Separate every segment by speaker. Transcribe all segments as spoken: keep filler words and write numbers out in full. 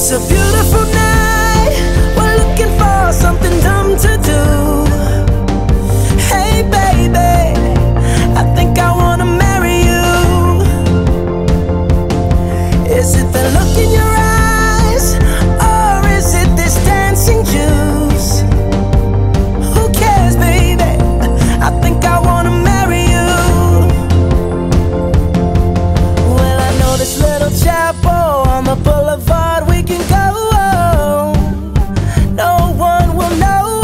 Speaker 1: It's a beautiful night, we're looking for something dumb to do. Hey baby, I think I wanna marry you. Is it the look in your eyes, or is it this dancing juice? Who cares baby, I think I wanna marry you. Well, I know this little chapel on the boulevard we can go. No one will know.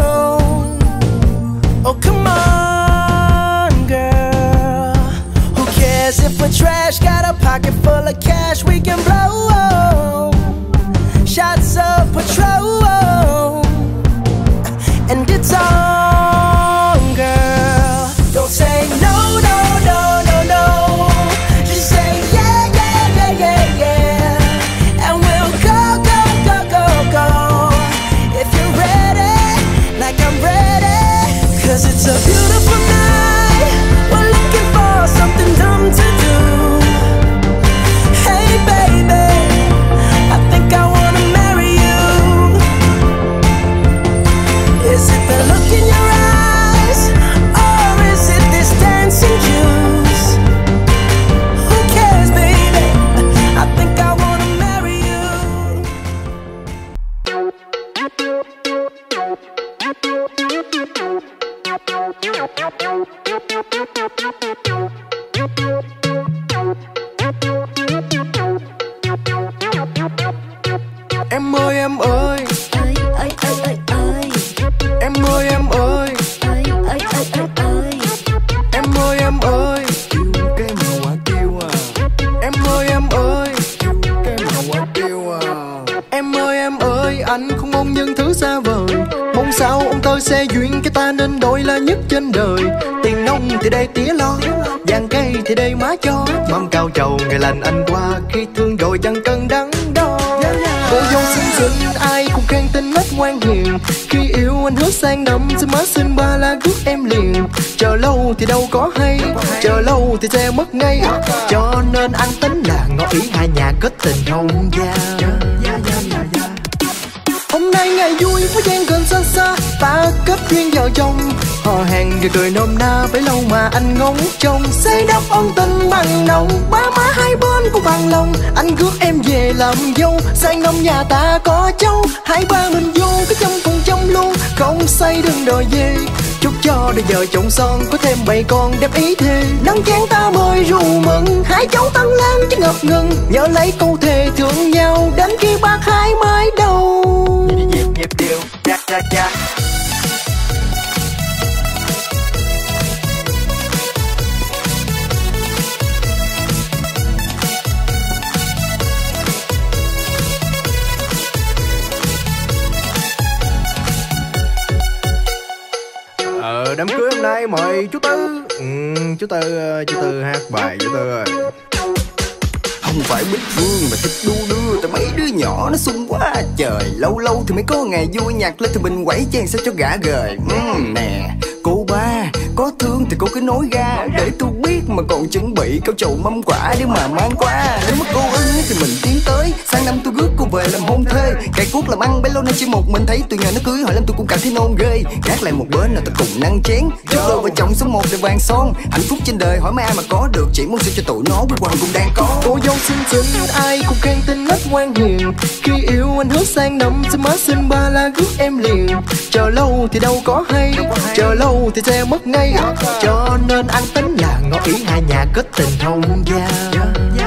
Speaker 1: Oh come on girl, who cares if we're trash? Got a pocket full of cash we can blow. Shots of Patrol, and it's on girl. Don't say no, no, no, no, no. Just say yeah, yeah, yeah, yeah, yeah. And we'll go, go, go, go, go. If you're ready, like I'm ready. Cause it's a beautiful night, we're looking for something dumb to do. Hey baby, I think I wanna marry you. Is it the look in your eyes, or is it this dancing juice? Who cares baby, I think I wanna marry you.
Speaker 2: Em ơi em ơi,
Speaker 3: ơi ơi ơi ơi ơi
Speaker 2: em ơi em ơi,
Speaker 3: ơi ơi ơi ơi ơi
Speaker 2: em ơi em ơi, kêu cái mà quả kêu à. Em ơi em ơi, kêu cái mà quả kêu à. Em ơi em ơi, anh không mong những thứ xa vời, mong sao ông tôi sẽ duyên cái ta nên đôi là nhất trên đời. Tiền nông thì đây tía lo, vàng cây thì đây má cho, mâm cao trầu ngày lành anh qua, khi thương rồi chẳng cần đắn đo. Cô dâu xinh xinh ai cũng khen tính nết ngoan hiền, khi yêu anh hứa sang năm sẽ má xin ba la rước em liền. Chờ lâu thì đâu có hay, chờ lâu thì sẽ mất ngay, cho nên anh tính là ngỏ ý hai nhà kết tình hôn giao. Hôm nay ngày vui với gian gần xa xa, ta kết duyên vợ chồng, hò hẹn rồi cười nôm na bấy lâu mà anh ngóng trông. Xây đắp ân tình bằng nồng, ba má hai bên cũng bằng lòng, anh rước em về làm dâu, sang năm nhà ta có cháu, hai ba mình vô cái chăm cùng chăm luôn, không say đừng đòi về. Chúc cho đời vợ chồng son có thêm bầy con đẹp ý thề, nắng chén ta mời rượu mừng, hai cháu tăng lên chứ ngập ngừng, nhớ lấy câu thề thương nhau đến khi bác hai mới đầu. Nhịp nhịp điệu cha cha cha. Ờ, đám cưới hôm nay mời chú Tư. Ừ, chú Tư, chú Tư hát bài chú Tư ơi.
Speaker 4: Không phải Bích Phương mà thích đu đưa, tại mấy đứa nhỏ nó sung quá trời. Lâu lâu thì mới có ngày vui, nhạc lên thì mình quẩy chen sao cho gã gời. uhm, Nè, cô ba, có thương thì cô cứ nói ra, để tôi biết mà còn chuẩn bị cao trầu mâm quả để mà mang qua. Nếu mà cô ưng thì mình tiến tới, sang năm tôi rước cô về làm hôn thê. Cây cuốc làm ăn bấy lâu nay chỉ một mình thấy, tụi nhỏ nó cưới hỏi làm tôi cũng cảm thấy nôn ghê. Gác lại một bên là ta cùng năn chén, chúc đôi vợ chồng số một đời vàng son. Hạnh phúc trên đời hỏi mấy ai mà có được, chỉ muốn sao cho tụi nó quay quần cùng đang có.
Speaker 2: Cô dâu xinh xinh ai cũng khen tính nết ngoan hiền, khi yêu anh hứa sang năm sẽ má xin ba la rước em liền. Chờ lâu thì đâu có hay, chờ lâu thì sẽ mất ngay, cho nên anh tính là ngỏ ý hai nhà kết tình hôn giao.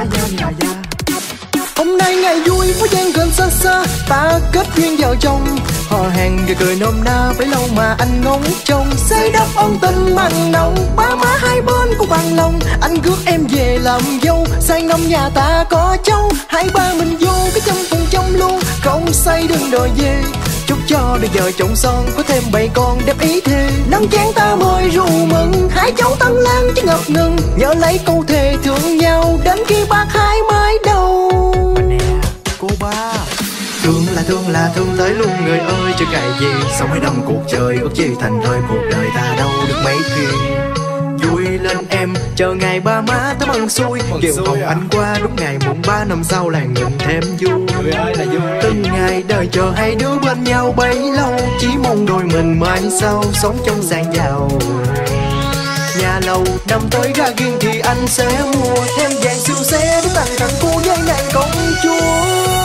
Speaker 2: Hôm nay ngày vui với gian gần xa xa, ta kết duyên vợ chồng, hò hẹn rồi cười nôm na bấy lâu mà anh ngóng trông. Xây đắp ân tình bằng nồng, ba má hai bên cũng bằng lòng, anh rước em về làm dâu, sang năm nhà ta có cháu, hai ba mình vô cái chăm cùng chăm luôn, không say đừng đòi về. Chúc cho đời vợ chồng son có thêm bầy con đẹp ý thề, nắng chén ta mời rượu mừng, hai cháu tăng lên chứ ngập ngừng, nhớ lấy câu thề thương nhau đến khi bác hai mới đầu. Cô ba, thương là thương là thương tới luôn người ơi, chứ cài gì sau mấy năm cuộc chơi ước chi thành thời cuộc đời ta đâu được mấy khi. Vui lên em chờ ngày ba má tới mừng xuôi. Kiều hồng anh qua đúng ngày mùng ba năm sau làng mình thêm vui. Từng ngày đời chờ hai đứa bên nhau bấy lâu, chỉ mong đôi mình mai sau sống trong sang giàu. Nhà lầu năm tới ga ghiêng thì anh sẽ mua thêm vàng siêu xe để tặng thằng cô với nàng công chúa.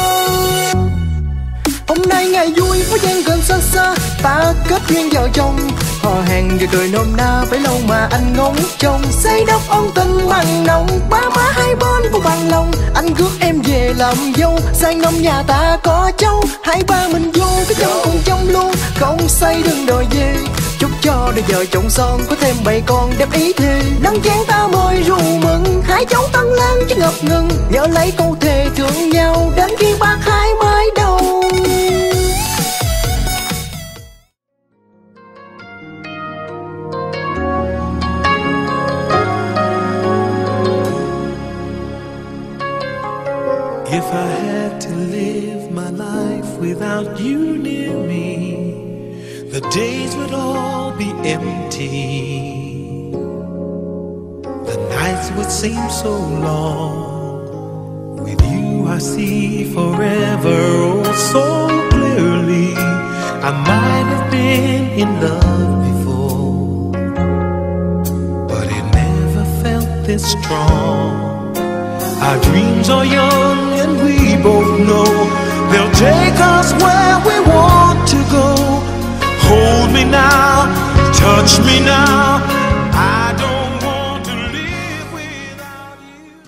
Speaker 2: Hôm nay ngày vui với gian gần xa xa, ta kết duyên vợ chồng. Hò hàng và cười nôm na phải lâu mà anh ngóng trông. Xây đắp ân tình bằng nồng, ba má hai bên của bằng lòng. Anh rước em về làm dâu, sang năm nhà ta có cháu. Hai ba mình vô cái chồng cùng chồng luôn, không say đừng đòi về. Chúc cho đời vợ chồng son có thêm bầy con đẹp ý thề. Nắng chén ta mời rượu mừng, hai cháu tăng lên chứ ngập ngừng. Nhớ lấy câu thề thương nhau đến khi bác hai mới đầu.
Speaker 5: If I had to live my life without you near me, the days would all be empty. The nights would seem so long. With you I see forever oh so clearly. I might have been in love before, but it never felt this strong. Our dreams are young and we both know they'll take us where we want to go. Hold me now, touch me now. I don't want to live without you.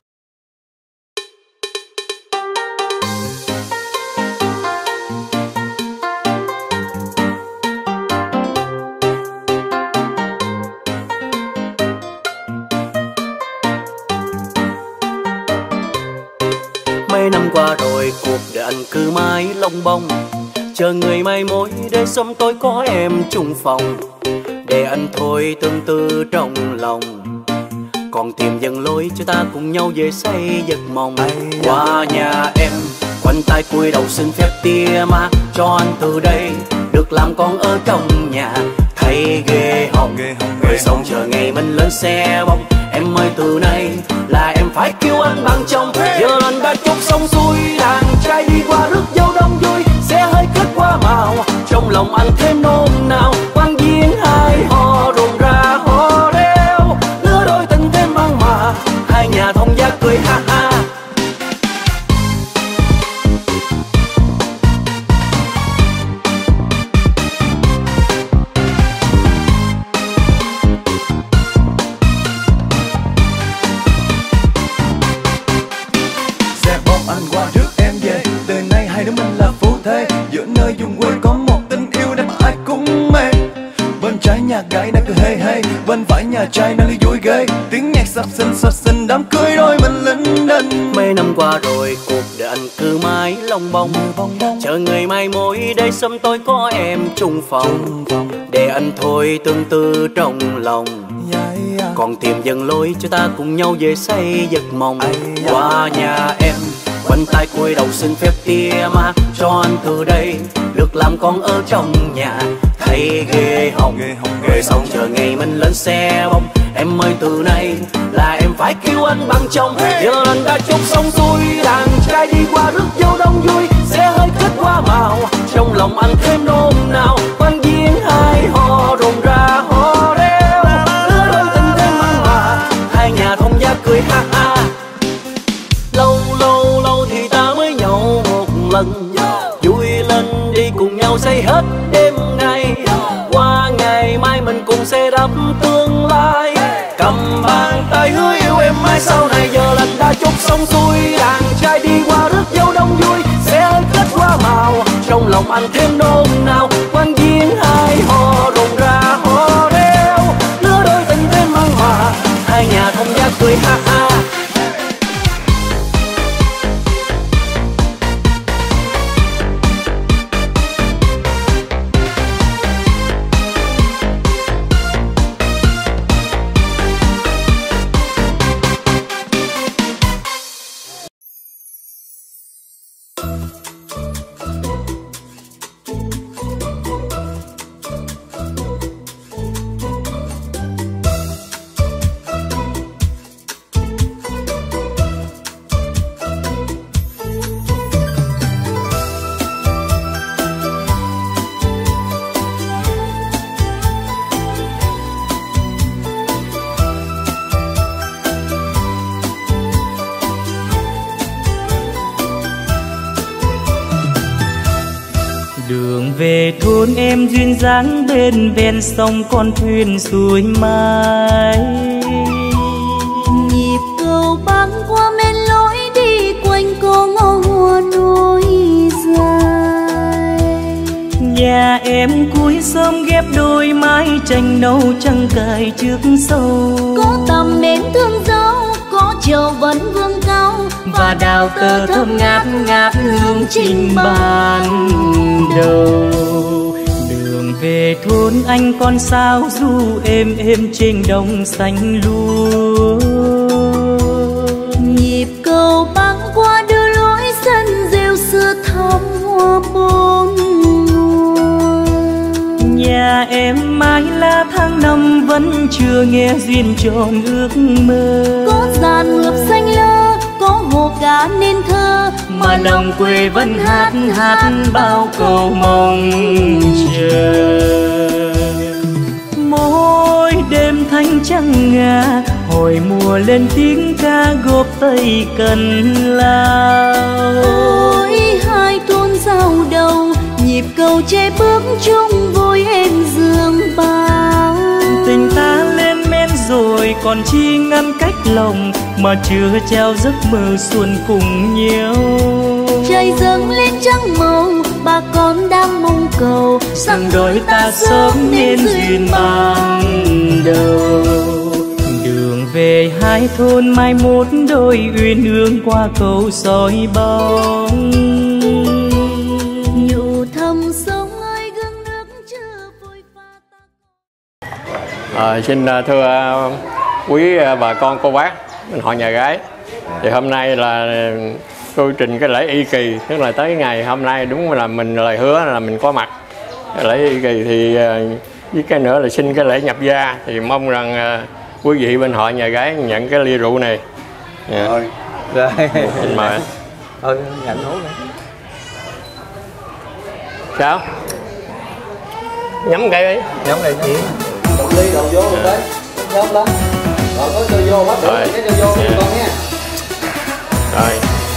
Speaker 6: Mấy năm qua rồi cuộc đời anh cứ mãi lông bông, chờ người mai mối để sớm tối có em chung phòng. Để anh thôi tương tư trong lòng, còn tìm dần lối cho ta cùng nhau về xây giấc mộng. Qua nhà em quanh tay cúi đầu xin phép tia má cho anh từ đây được làm con ở trong nhà. Thấy ghê hồng rồi xong chờ ngày mình lên xe bông. Em ơi từ nay là em phải kêu anh bằng chồng. Giờ anh đã chúc xong xuôi, đàn trai đi qua rước dâu đông vui. Sẽ hơi kết qua màu, trong lòng anh thêm nôn nao. Quan viên hai họ rộn ra họ reo, lứa đôi tình thêm mặn mà, hai nhà thông gia cười ha ha.
Speaker 2: Gái đang cười hey hey, bên phải nhà trai đang đi vui ghê. Tiếng nhạc sập sình sập sình, đám cưới đôi mình linh đinh.
Speaker 6: Mấy năm qua rồi cuộc đời anh cứ mãi lông bông, chờ người mai mối để sớm tối có em chung phòng. Để anh thôi tương tư trong lòng, còn tìm dần lối cho ta cùng nhau về xây giấc mộng. Qua nhà em quanh tay cúi đầu xin phép tia má cho anh từ đây được làm con ở trong nhà. Thấy ghê hồng rồi xong chờ ngày mình lên xe bông. Em ơi từ nay là em phải kêu anh bằng chồng. Giờ anh đã chúc xong xuôi, đàn trai đi qua rước dâu đông vui. Sẽ hơi kết qua màu, trong lòng anh thêm nôn nao. Quan viên hai họ rộn ra họ reo, lứa đôi tình thêm mặn mà, hai nhà thông gia cười ha ha. Lâu lâu lâu thì ta mới nhậu một lần, vui lên đi cùng nhau xây hết đêm nay. Qua ngày mai mình cùng xây đắp tương lai, cầm bàn tay hứa yêu em mãi sau này. Giờ lành đã chúc xong xuôi, đàn trai đi qua rước dâu đông vui. Sẽ kết qua màu, trong lòng anh thêm nôn nao. Quan viên hai họ rộn ra họ reo, lứa đôi tình thêm mặn mà, hai nhà thông gia cười ha ha. về thôn em duyên dáng bên ven sông con thuyền xuôi mai.
Speaker 3: Nhịp cầu băng qua men lối đi quanh cô ngõ hoa núi dài.
Speaker 6: Nhà em cuối sớm ghép đôi mái tranh nâu trăng cài trước sâu.
Speaker 3: Có tầm mến thương dấu, có trầu vẫn vương cao,
Speaker 6: và đào tơ thơm ngát ngát hương trình ban đầu. Đường về thôn anh con sao du êm êm trên đồng xanh lúa.
Speaker 3: Nhịp cầu băng qua đưa lối sân rêu xưa thắm hoa bốn mùa.
Speaker 6: Nhà em mãi là tháng năm vẫn chưa nghe duyên tròn ước mơ.
Speaker 3: Có giàn ngược xanh lơ, có hồ cá nên thơ,
Speaker 6: mà lòng quê vẫn hát hát bao câu mong chờ. Mỗi đêm thanh trăng ngà hồi mùa lên tiếng ca góp tay cần lao.
Speaker 3: ôi hai thôn giao đầu, nhịp cầu che bước chung vui êm dương bao.
Speaker 6: Tình ta lên men rồi còn chi ngăn cách lòng, mà chưa trao giấc mơ xuân cùng nhau.
Speaker 3: Trời dâng lên trắng màu, bà con đang mong cầu
Speaker 6: rằng đôi ta sớm nên duyên ban đầu. Đường về hai thôn mai một đôi uyên ương qua cầu soi bóng.
Speaker 3: nhủ thầm sông ơi gương nước chưa vội pha.
Speaker 7: À, xin thưa quý bà con cô bác bên họ nhà gái, thì hôm nay là tôi trình cái lễ y kỳ, tức là tới ngày hôm nay đúng là mình lời hứa là mình có mặt cái lễ y kỳ. Thì với cái nữa là xin cái lễ nhập gia, thì mong rằng quý vị bên họ nhà gái nhận cái ly rượu này.
Speaker 8: Rồi, rồi.
Speaker 7: Xin mời.
Speaker 8: Ừ, nhận uống này.
Speaker 7: Sao? Nhắm cái đi.
Speaker 8: Nhắm này chị.
Speaker 2: Một ly đầu vô luôn đấy. Nhắm lắm. Rồi có cho vô bắt được cái cho vô con nha.
Speaker 7: Rồi.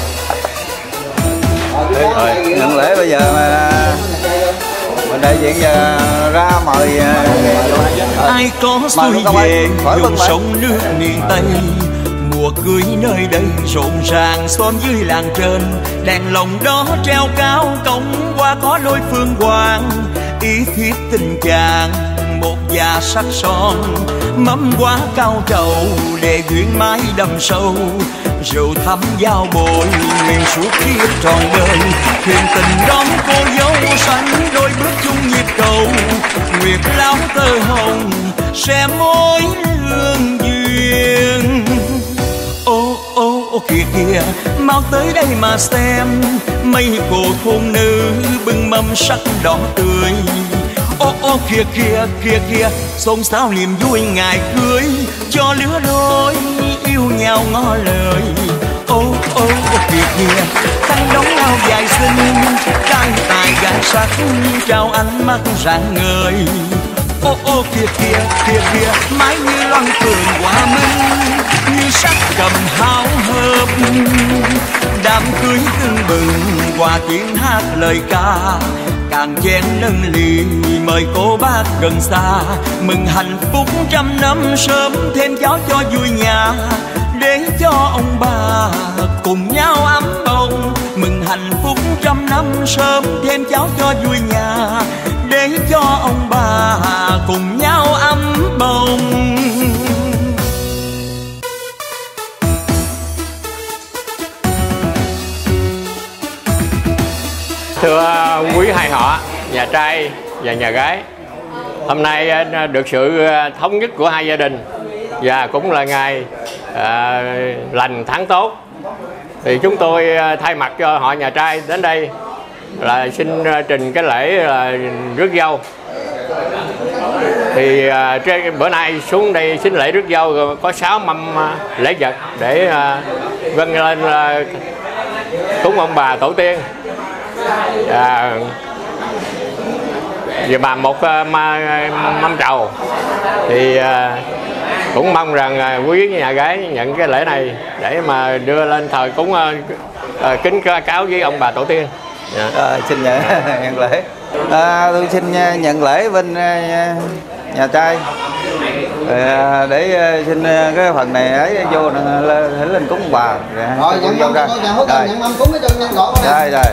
Speaker 8: Rồi, nhận lễ bây giờ mà mình đại diện giờ ra mời
Speaker 5: ai có xuôi về vùng sông nước miền Tây. Mùa cưới nơi đây rộn ràng xóm dưới làng trên, đèn lồng đó treo cao cổng qua có lối phương hoàng. Ý thiết tình chàng một già sắc son, mâm quá cao trầu để duyên mái đầm sâu. Rượu thắm giao bội nguyện suốt kiếp trọn đời, thuyền tình đón cô dâu sánh đôi bước chung nhịp cầu. Nguyệt lão tơ hồng sẽ mối lương duyên. Ô ô ô kìa kìa mau tới đây mà xem, mấy cô thôn nữ bưng mâm sắc đỏ tươi. Ô ô kìa kìa kìa kìa xôn xao niềm vui ngày cưới, cho lứa đôi yêu nhau ngỏ lời. Ô ô ô kìa kìa tay đóng áo dài xinh, trai tài gái sắc trao ánh mắt rạng ngời. Ô ô kìa kìa kìa kìa mái như loan phượng hòa minh, như sắc cầm háo hợp. Đám cưới tưng bừng qua tiếng hát lời ca, càng chén nâng ly mời cô bác gần xa. Mừng hạnh phúc trăm năm sớm thêm cháu cho vui nhà, để cho ông bà cùng nhau ấm bồng. Mừng hạnh phúc trăm năm sớm thêm cháu cho vui nhà, để cho ông bà cùng nhau ấm bồng.
Speaker 7: Thưa quý hai họ, nhà trai và nhà gái, hôm nay được sự thống nhất của hai gia đình và cũng là ngày à, lành tháng tốt, thì chúng tôi thay mặt cho họ nhà trai đến đây là xin trình cái lễ là rước dâu. Thì à, trên bữa nay xuống đây xin lễ rước dâu có sáu mâm lễ vật để à, vâng lên à, cúng ông bà tổ tiên. À, và bà một uh, mâm trầu, thì uh, cũng mong rằng uh, quý nhà gái nhận cái lễ này để mà đưa lên thờ cúng uh, uh, kính cáo với ông bà tổ tiên. Yeah.
Speaker 8: Rồi, xin nhận nhận lễ. À, tôi xin nhận lễ bên nhà trai để xin cái phần này ấy vô lên, lên cúng bà.
Speaker 9: Rồi nhận mâm ra. Rồi nhận mâm cúng cái chân nhân gọn nè.
Speaker 8: Rồi rồi.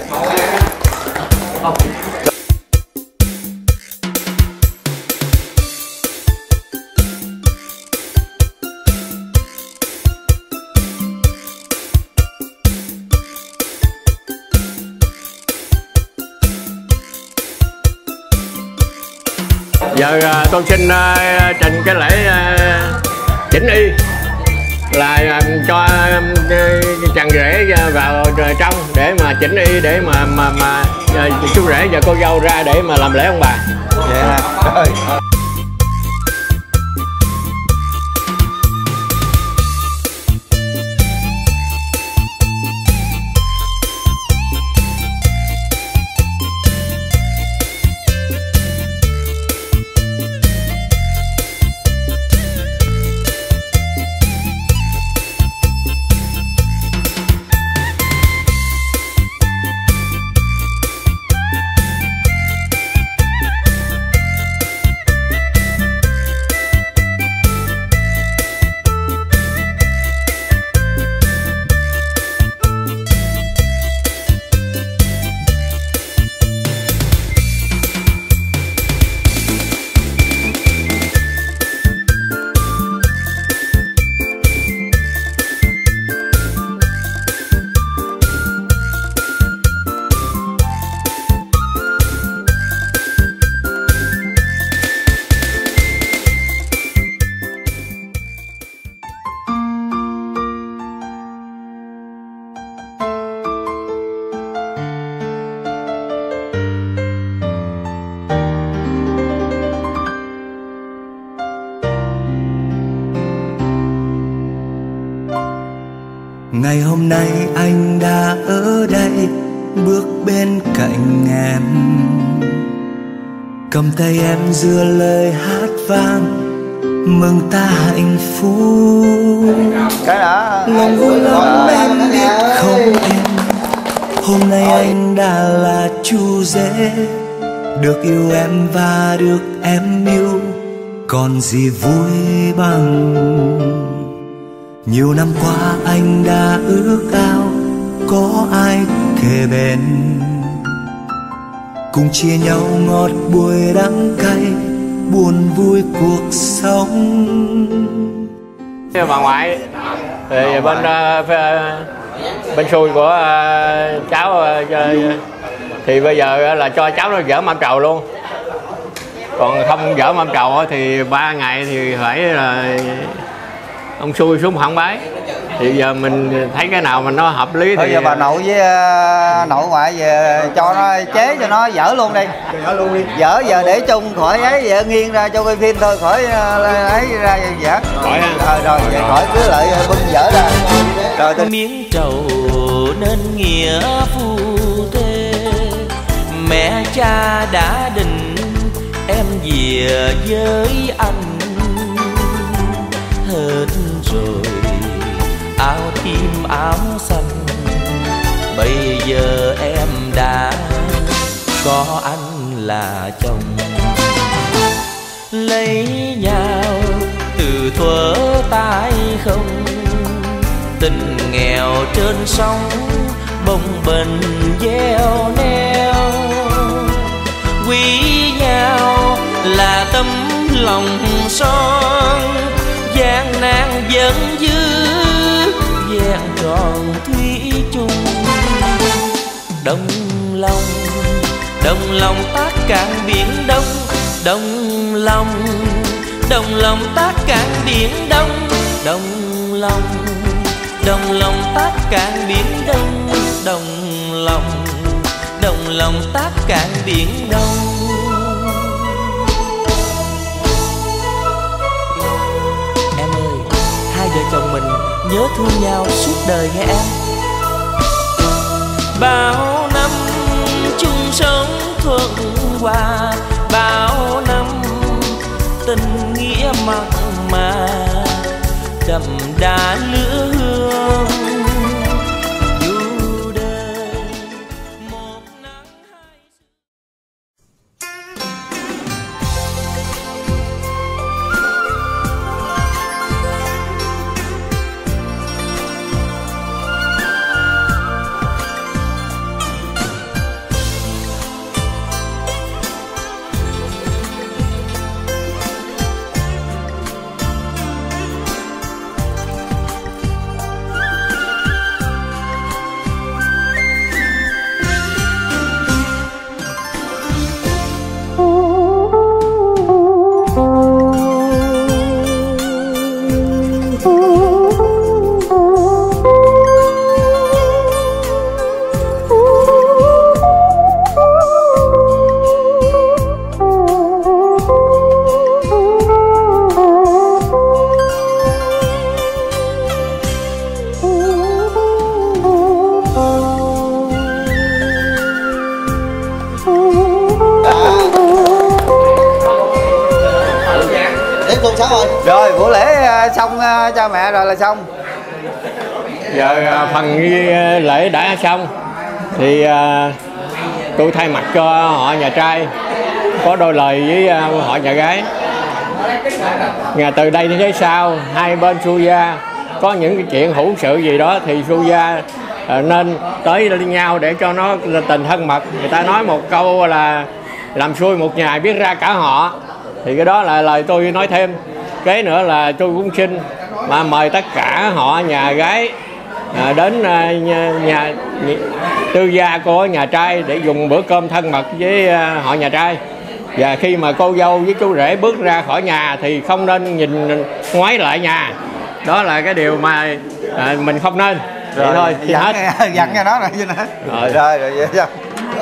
Speaker 7: Giờ uh, tôi xin uh, trình cái lễ uh, chỉnh y là uh, cho uh, chàng rể vào uh, trong để mà chỉnh y để mà mà mà uh, chú rể và cô dâu ra để mà làm lễ ông bà.
Speaker 8: Vậy hả? Trời.
Speaker 1: Ngày hôm nay anh đã ở đây, bước bên cạnh em, cầm tay em giữa lời hát vang mừng ta hạnh phúc.
Speaker 8: Cái đó
Speaker 1: lòng vui lắm em biết không em, hôm nay anh đã là chú rể, được yêu em và được em yêu, còn gì vui bằng. Nhiều năm qua anh đã ước ao có ai kề bên, cùng chia nhau ngọt bùi đắng cay, buồn vui cuộc sống.
Speaker 7: Bà ngoại thì bên uh, bên xui của uh, cháu uh, thì bây giờ là cho cháu nó dỡ mâm trầu luôn, còn không dỡ mâm trầu thì ba ngày thì phải là ông xui xuống hỏng bái. Thì giờ mình thấy cái nào mà nó hợp lý thì
Speaker 8: thôi giờ bà nội với uh, nội ngoại về cho nó chế cho nó dở luôn đi, dở luôn đi, dở giờ để chung khỏi ấy vậy, nghiêng ra cho coi phim thôi, khỏi uh, ấy ra dở khỏi ha. Rồi rồi vậy khỏi cứ lại bưng dở ra rồi tôi...
Speaker 10: miếng trầu nên nghĩa phu thê, mẹ cha đã định em về với anh hết rồi, áo tím áo xanh bây giờ em đã có anh là chồng. Lấy nhau từ thuở tay không, tình nghèo trên sông bồng bềnh gieo neo, quý nhau là tấm lòng son, gian nan vẫn giữ vẹn tròn thủy chung. Đồng lòng đồng lòng tác cạn biển đông, đồng lòng đồng lòng tác cạn biển đông, đồng lòng đồng lòng tác cạn biển đông, đồng lòng đồng lòng tác cạn biển đông. Em ơi, hai vợ chồng mình nhớ thương nhau suốt đời nghe em. Bao năm chung sống thuận hòa, bao năm tình nghĩa mặn mà đậm đà lửa hương. Dù đời một nắng hai...
Speaker 8: Rồi buổi lễ xong cha mẹ rồi là xong.
Speaker 7: Giờ phần lễ đã xong thì tôi thay mặt cho họ nhà trai có đôi lời với họ nhà gái. Ngày từ đây đến sau hai bên Su Gia có những cái chuyện hữu sự gì đó thì Su Gia nên tới nhau để cho nó tình thân mật. Người ta nói một câu là làm xuôi một nhà biết ra cả họ, thì cái đó là lời tôi nói thêm. Kế nữa là tôi cũng xin mà mời tất cả họ nhà gái à, đến à, nhà, nhà tư gia của nhà trai để dùng bữa cơm thân mật với à, họ nhà trai. Và khi mà cô dâu với chú rể bước ra khỏi nhà thì không nên nhìn ngoái lại nhà. Đó là cái điều mà à, mình không nên. Vậy rồi, thôi, thì hết.
Speaker 8: Dặn cho nó rồi chứ nữa. Rồi, rồi, rồi, vậy sao?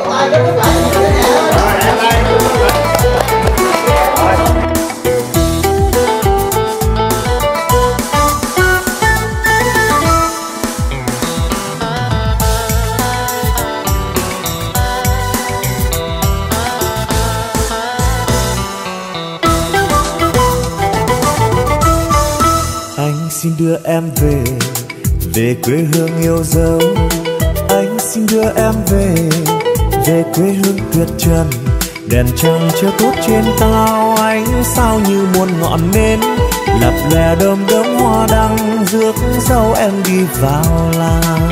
Speaker 11: Anh xin đưa em về, về quê hương yêu dấu. Anh xin đưa em về, về quê hương tuyệt trần. Đèn trăng chưa tốt trên cao, ánh sao như muôn ngọn nến lập lè đơm đớm hoa đăng, rước dâu em đi vào làng.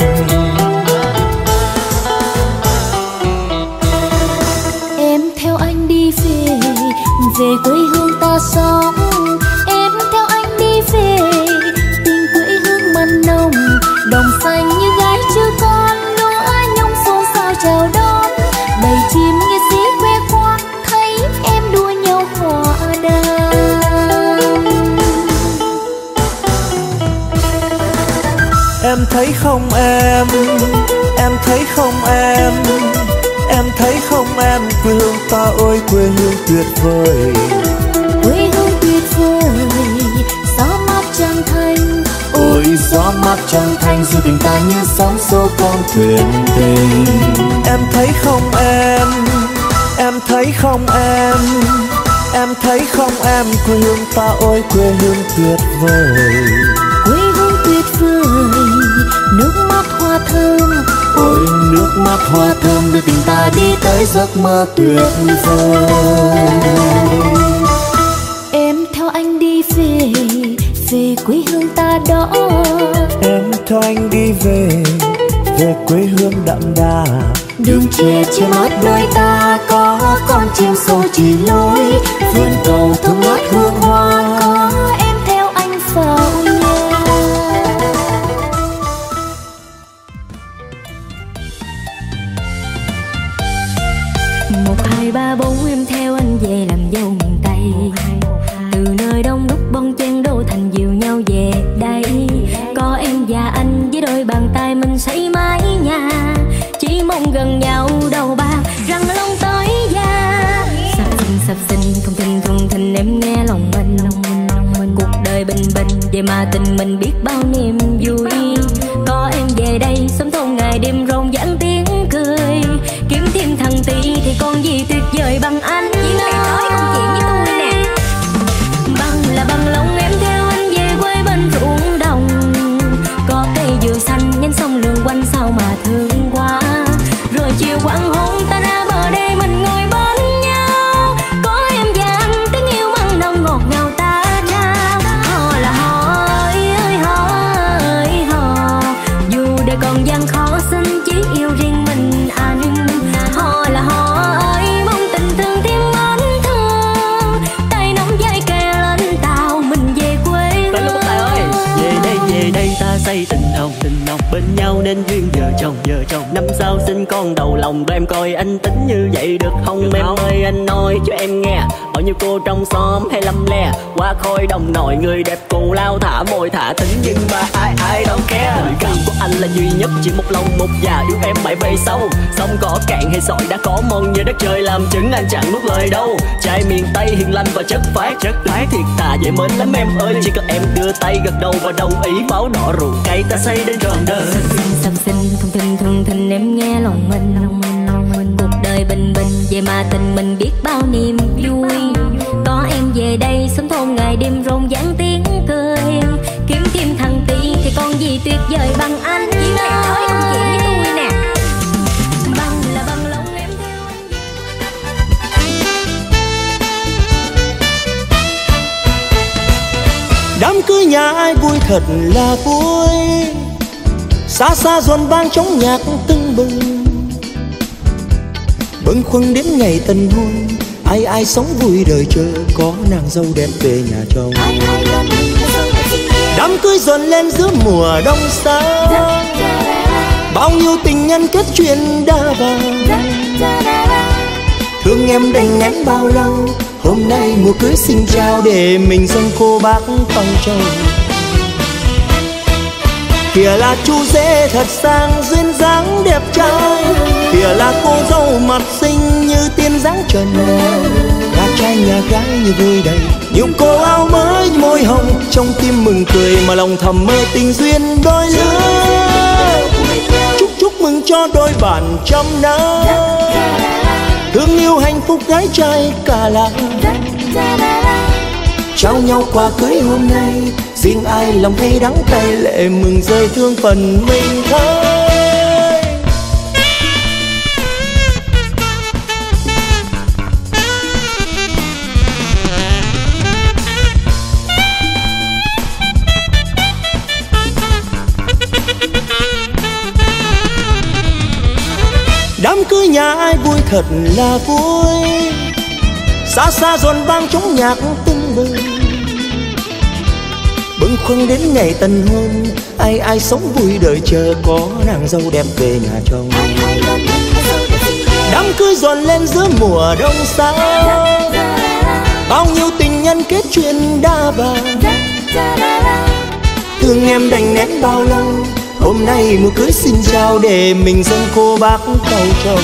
Speaker 3: Em theo anh đi về, về quê hương ta sống. Em theo anh đi về, tình quê hương mặn nồng. Đồng xanh như gái chưa con, lúa nhông xôn xao chào đón. Bầy chim nghe xí quê khoang, thấy em đua nhau hòa đàn.
Speaker 11: Em thấy không em, em thấy không em, em thấy không em, quê hương ta ơi quê hương tuyệt vời.
Speaker 3: Quê hương tuyệt vời, gió mát trăng thanh.
Speaker 11: Ôi gió mát trăng thanh, dù tình ta như sóng xô con thuyền tình. Em thấy không em, em thấy không em, em thấy không em, quê hương ta ơi quê hương tuyệt vời.
Speaker 3: Quê hương tuyệt vời, nước mắt hoa thơm.
Speaker 11: Ôi nước mắt hoa thơm đưa tình ta đi tới giấc mơ tuyệt vời.
Speaker 3: Em theo anh đi về, về quê hương ta đó.
Speaker 11: Em theo anh đi về, về quê hương đậm đà.
Speaker 3: Đường tre che mắt đôi ta, có con chim sâu chỉ lối.
Speaker 11: Vườn cầu thơm ngát hương hoa,
Speaker 3: có em theo anh vào nhà. Một hai ba bốn em theo anh về làm dâu miền Tây. Từ nơi đông đúc bon chen đô thành dìu nhau về đây. Có em và anh với đôi bàn tay mình xây mái nhà. Chỉ mong gần nhau đầu ba răng long tới da. Sập sinh sập sinh không thình thuần thình em nghe lòng mình. Cuộc đời bình bình vậy mà tình mình biết bao niềm vui. Có em về đây sớm thôn ngày đêm rộn rã tiếng cười. Kiếm thêm thằng tỷ thì còn gì tuyệt vời bằng anh. Chỉ ngày tới công chuyện với tôi nè. Bằng là bằng lòng em theo anh về quê bên ruộng đồng. Có cây dừa xanh nhánh sông lượn quanh sao mà thương quá. Rồi chiều quang hôn ta ra bờ đây mình ngồi bên nhau. Có em và anh tiếng yêu mặn nồng ngọt ngào ta trao. Hò là hò ơi ơi hò ơi hò. Dù đời còn gian khó xin chỉ yêu riêng mình anh. Hò là hò ơi mong tình thương thêm mến thương. Tay nắm vai kề lên tàu mình về quê hương.
Speaker 6: Về đây về đây ta xây tình nồng tình nồng bên nhau nên duyên vợ chồng vợ chồng. Năm sau sinh con đầu lòng em coi anh tính như vậy được không được em không? Ơi anh nói cho em nghe, bao nhiêu cô trong xóm hay lăm le qua khôi đồng nồi người đẹp cù lao thả môi thả tính nhưng mà ai ai đâu care. Tình cảm của anh là duy nhất chỉ một lòng một già yêu em mãi về sau. Sông có cạn hay sỏi đã có mong như đất trời làm chứng anh chẳng nuốt lời đâu. Trai miền Tây hiền lành và chất phát chất phát thiệt thà dễ mến lắm em ơi. Chỉ cần em đưa tay gật đầu và đồng ý máu đỏ rượu cay ta xây đến trọn đời.
Speaker 3: Sầm sinh không thình thuần thình em nghe lòng mình. Cuộc đời đời bình bình, vậy mà tình mình biết bao niềm vui. Có em về đây sớm thôn ngày đêm rộn ràng tiếng cười. Kiếm kim thằng Tiên thì con gì tuyệt vời bằng anh. Chỉ mẹ nói không chỉ với tôi nè. Bằng là bằng lòng em theo anh.
Speaker 10: Đám cưới nhà ai vui thật là vui, xa xa giòn vang trống nhạc tưng bừng. Bâng khuâng đến ngày tân hôn, ai ai sống vui đời chờ có nàng dâu đẹp về nhà chồng. Đám cưới dần lên giữa mùa đông xa, bao nhiêu tình nhân kết chuyện đã vào. Thương em đành nén bao lâu, hôm nay mùa cưới xin chào để mình dâng cô bác con trâu. Kìa là chú rể thật sang duyên dáng đẹp trai, kìa là cô dâu mặt xinh như tiên dáng trần. Nhà trai nhà gái như vui đầy, nhiều cô áo mới như môi hồng, trong tim mừng cười mà lòng thầm mơ tình duyên đôi lứa. Chúc chúc mừng cho đôi bạn trăm năm, thương yêu hạnh phúc gái trai cả làng. Trao nhau quà cưới hôm nay, riêng ai lòng hay đắng cay, lệ mừng rơi thương phần mình thôi. Đám cưới nhà ai vui thật là vui, xa xa giòn vang trống nhạc tưng bừng. Bâng khuâng đến ngày tân hôn, ai ai sống vui đời chờ có nàng dâu đẹp về nhà chồng. Đám cưới giòn lên giữa mùa đông xa, bao nhiêu tình nhân kết chuyện đã vào. Thương em đành nén bao lâu, hôm nay mùa cưới xin chào để mình dâng cô bác cầu trầu.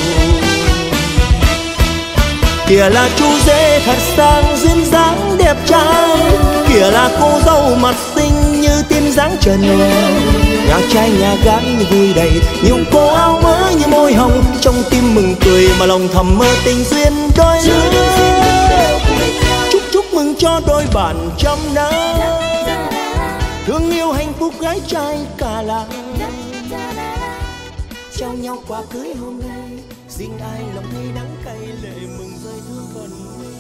Speaker 10: Kìa là chú rể thật sang duyên dáng đẹp trai, kìa là cô dâu mặt xinh như tiên dáng trần. Nhà trai nhà gái như vui đầy, nhiều cô áo mới như môi hồng, trong tim mừng cười mà lòng thầm mơ tình duyên đôi lứa. Chúc chúc mừng cho đôi bạn trăm năm, thương yêu hạnh phúc gái trai cả làng. Trao nhau quà cưới hôm nay, riêng ai lòng hay đắng cay, lệ mừng rơi thương phần.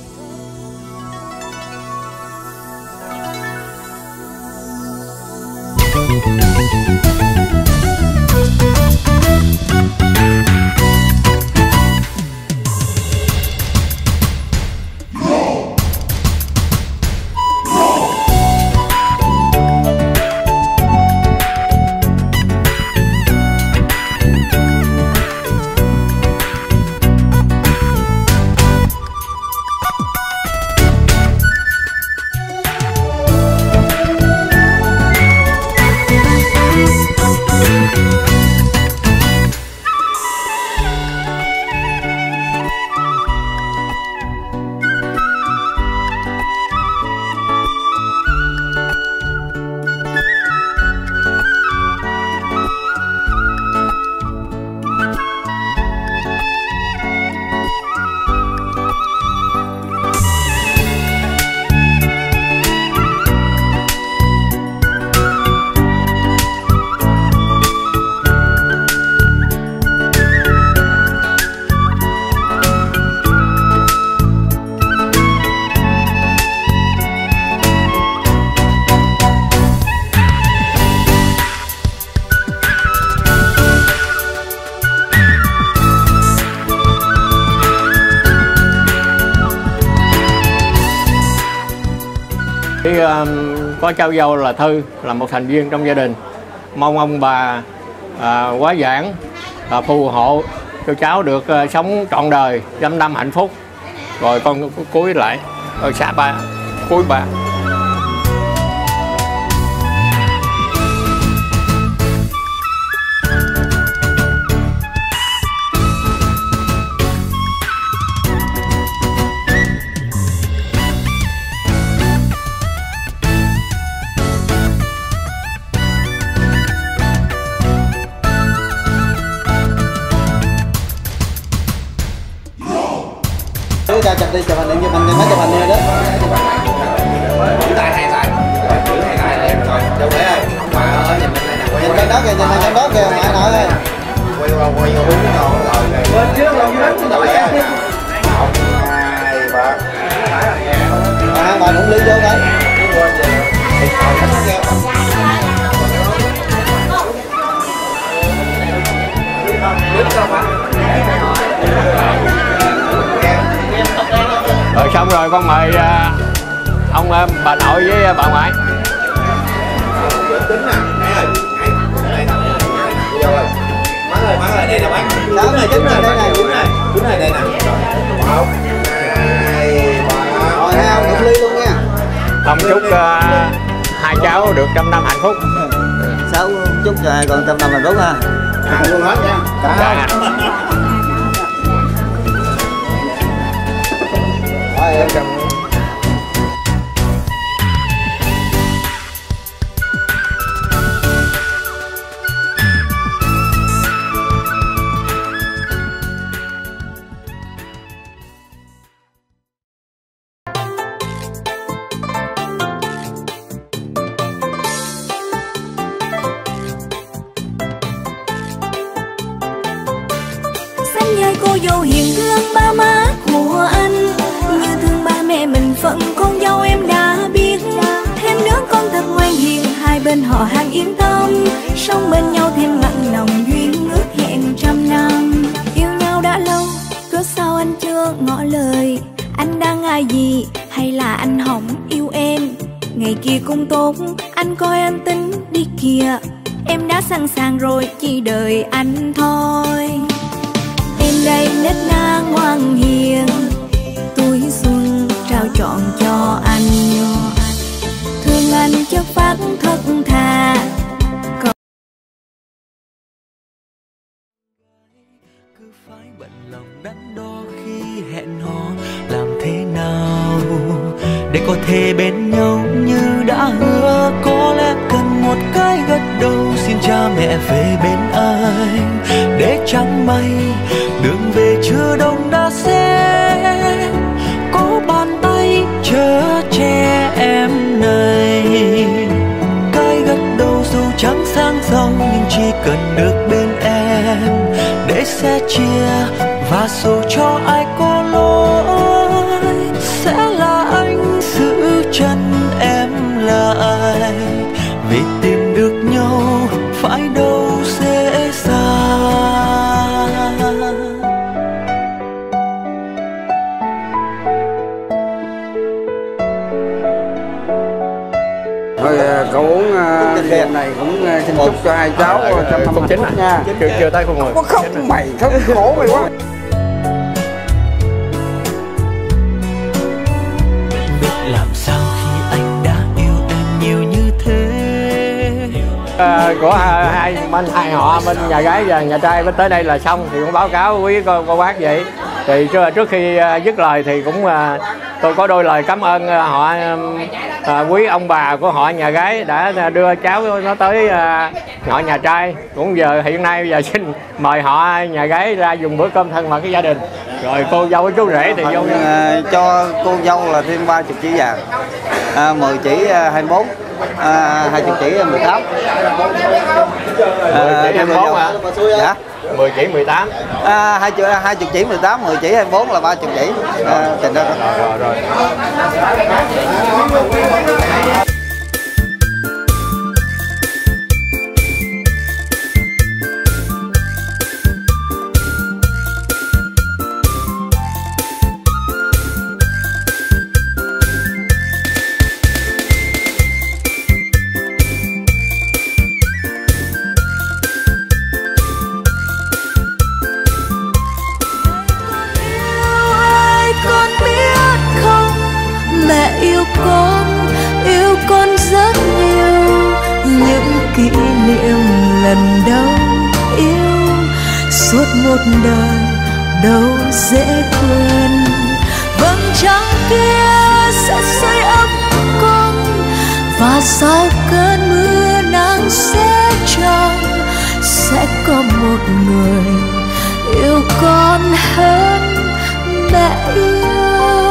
Speaker 7: Cái uh, có cháu dâu là Thư, là một thành viên trong gia đình. Mong ông bà uh, quá giảng uh, phù hộ cho cháu được uh, sống trọn đời, trăm năm hạnh phúc. Rồi con cúi lại, rồi xả ba, cúi ba.
Speaker 9: đi chụp hình đi, chụp hình đi, mấy chụp hình đi đó.
Speaker 12: Giữ tay hai tay, giữ hai tay em rồi. Đâu để ơi, mà ở nhà mình này.
Speaker 9: Nhìn trên đó kìa, nhìn trên đó kìa, mẹ nội ơi.
Speaker 12: Quay qua quay qua đúng rồi rồi.
Speaker 9: Bên trước là dưới đó vậy.
Speaker 12: Hai ba.
Speaker 9: À, bà đụng ly vô coi.
Speaker 7: Rồi xong rồi con mời uh, ông uh, bà nội với bà ngoại.
Speaker 12: Tính nè, nãy rồi. Đây nè. Vô rồi. Bắn ơi, bắn ơi, đây nè bắn. Đứng này, đứng này, đây này, đứng này. Đứng này đây nè. Một, hai, ba.
Speaker 9: Rồi ha, ông đụng ly luôn nha.
Speaker 7: Ông chúc uh, hai cháu được trăm năm hạnh phúc.
Speaker 8: Sáu chúc cho hai con trăm năm hạnh phúc ha.
Speaker 9: Ăn luôn hết nha.
Speaker 7: Dạ.
Speaker 9: Rồi em cầm.
Speaker 3: Cô dâu hiền thương ba má của anh, như thương ba mẹ mình phận con dâu em đã biết. Thêm đứa con thật ngoan hiền, hai bên họ hàng yên tâm, sống bên nhau thêm mặn nồng duyên ước hẹn trăm năm. Yêu nhau đã lâu, cớ sao anh chưa ngỏ lời? Anh đang ngại gì hay là anh hỏng yêu em? Ngày kia cũng tốt, anh coi anh tính đi kìa. Em đã sẵn sàng rồi, chỉ đợi anh thôi. Em đây nết na ngoan hiền, tuổi xuân trao trọn cho anh. Thương anh chất phát thật thà.
Speaker 11: Cứ phải bận lòng đắn đo khi hẹn hò, làm thế nào để có thể bên nhau như đã hứa? Có lẽ cần một cái gật đầu xin cha mẹ về bên anh, để chẳng may đường về chưa đông đã sẽ có bàn tay chở che em này. Cái gật đầu dù chẳng sang giàu nhưng chỉ cần được bên em, để sẽ chia và dù cho ai có lỗi sẽ là anh giữ chân em lại. Vì tìm được nhau phải đâu dễ dàng.
Speaker 13: Thôi cậu uống rượu này cũng xin chúc cho hai cháu trăm năm hạnh phúc nha.
Speaker 7: Chưa chưa tới con người.
Speaker 13: Có khóc mày, khóc khổ mày quá.
Speaker 11: Biết làm sao khi anh đã yêu em nhiều như thế.
Speaker 7: À, của hai bên hai họ bên nhà gái và nhà trai bên tới đây là xong thì cũng báo cáo quý cô, cô bác vậy. Thì trước khi dứt lời thì cũng tôi có đôi lời cảm ơn họ à, quý ông bà của họ nhà gái đã đưa cháu nó tới à, họ nhà trai. Cũng giờ hiện nay giờ xin mời họ nhà gái ra dùng bữa cơm thân mật cái gia đình. Rồi cô dâu với chú rể thì vô
Speaker 8: à, cho cô dâu là thêm ba chục chỉ vàng, à, mười chỉ hai mươi bốn, à, hai chục chỉ mười tám.
Speaker 7: mười chỉ hai mươi bốn hả?
Speaker 8: Dạ.
Speaker 7: mười chỉ mười tám.
Speaker 8: À, hai chục hai chục chỉ mười tám, mười chỉ hai mươi bốn là ba chục chỉ. À, trình đó.
Speaker 7: Rồi rồi.
Speaker 3: Yêu con, yêu con rất nhiều. Những kỷ niệm lần đầu yêu suốt một đời đâu dễ quên. Vầng trăng kia sẽ sưởi ấm con, và sau cơn mưa nắng sẽ tròn. Sẽ có một người yêu con hơn mẹ yêu.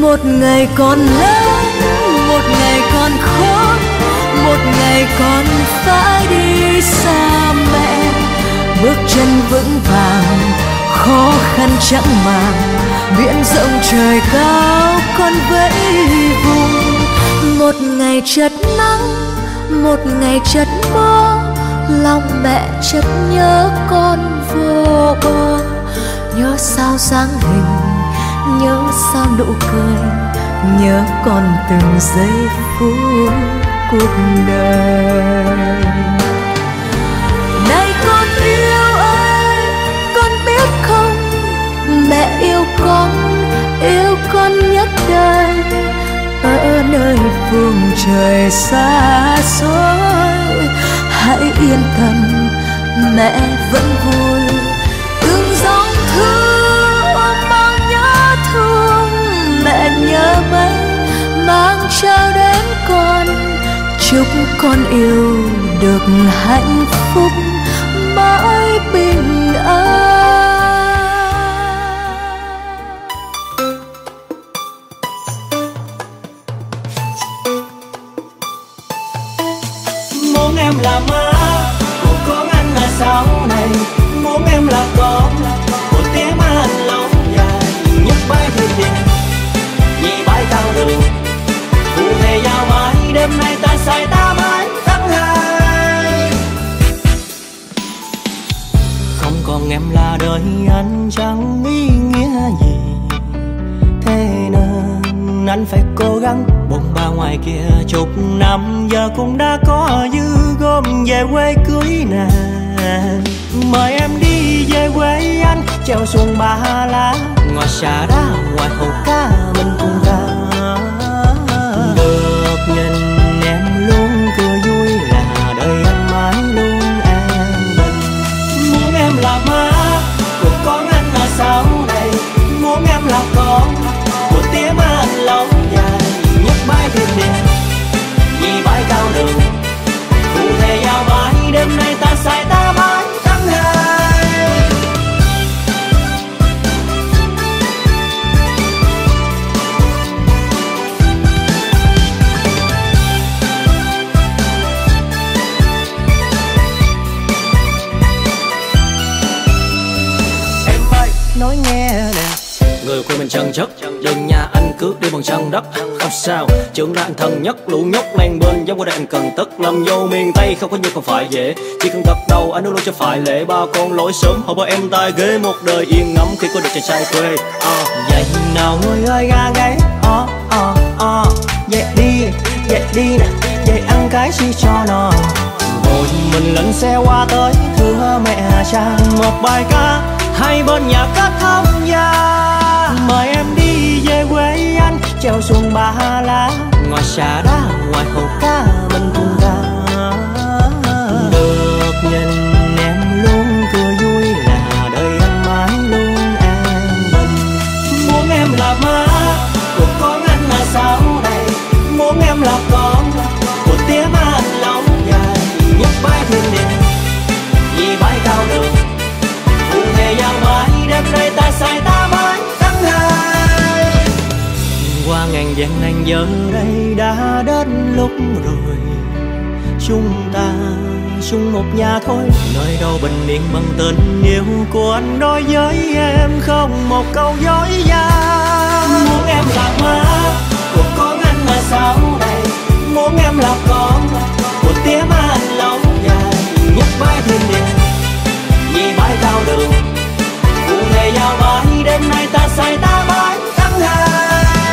Speaker 1: Một ngày còn lớn, một ngày còn khó, một ngày còn phải đi xa mẹ. Bước chân vững vàng, khó khăn chẳng màng, biển rộng trời cao con vẫy vùng. Một ngày chợt nắng, một ngày chợt mưa, lòng mẹ chợt nhớ con vô bờ. Nhớ sao dáng hình, nhớ sao nụ cười, nhớ con từng giây phút cuộc đời. Này con yêu ơi, con biết không, mẹ yêu con, yêu con nhất đời. Ở nơi phương trời xa xôi, hãy yên tâm, mẹ vẫn vui. Từng dòng thư ôm mang nhớ thương, mẹ nhớ mấy mang trao đến con. Chúc con yêu được hạnh phúc mãi bình an.
Speaker 6: Muốn em là má của con anh là sau này, muốn em là con của tiếng má anh lâu dài. Nhấc bãi thuyền điện vì bãi cao đường, cụ thể giao mãi đêm nay ta say ta mãi tháng hai. Không còn em là đời anh chẳng ý nghĩa gì, thế nên anh phải cố gắng. Bồn ba ngoài kia chục năm giờ cũng đã có dư gom về quê cưới nè. Mời em đi về quê anh, treo xuồng ba lá, ngồi xà đá ngoài hồ cá mình cùng ra. Được nhìn em luôn cười vui là đời anh mãi luôn an bình. Muốn em là má của con anh là sau này, muốn em là con của tiếng má anh lâu dài. Nhấc bãi thuyền điện vì bãi cao đường, cụ thể giao mãi đêm nay ta say ta mãi tháng hai. Em ơi nói nghe nè, người của mình chân chất, đừng nhà anh cướp đi bằng chân đất. Không sao, trưởng ra anh thân nhất, lũ nhóc lên bên giống qua đây anh cần tất. Làm vô miền Tây không có như không phải dễ, chỉ cần gật đầu anh luôn luôn cho phải lễ. Ba con lỗi sớm, họ bảo em tai ghế, một đời yên ngắm khi có được chàng trai quê. À, vậy nào người ơi ga gáy, ờ ờ ờ, dậy đi, dậy đi nè, dậy ăn cái chi cho nó. Rồi mình lên xe qua tới thưa mẹ cha, một bài ca hai bên nhà kết thông gia. Mời em đi về quê anh, treo xuồng ba lá, ngồi xà đá ngoài hồ cá mình cùng ra. Được nhìn em luôn cười vui là đời anh mãi luôn an bình. Muốn em là má của con anh là sau này, muốn em là con của tiếng má anh lâu dài. Nhấc bãi thuyền điện vì bãi cao đường, cụ thể giao mãi đêm nay ta say ta mãi tháng hai. Qua ngàn vạn nàng giờ đây đã đến lúc rồi, chúng ta chung một nhà thôi. Nơi đâu bình yên bằng tình yêu của anh đối với em, không một câu dối gian. Muốn em là má của con anh là sau này, muốn em là con của tiếng má anh lâu dài. Nhấc bãi thuyền điện vì bãi cao đường, cụ thể giao mãi đêm nay ta say ta mãi tháng hai.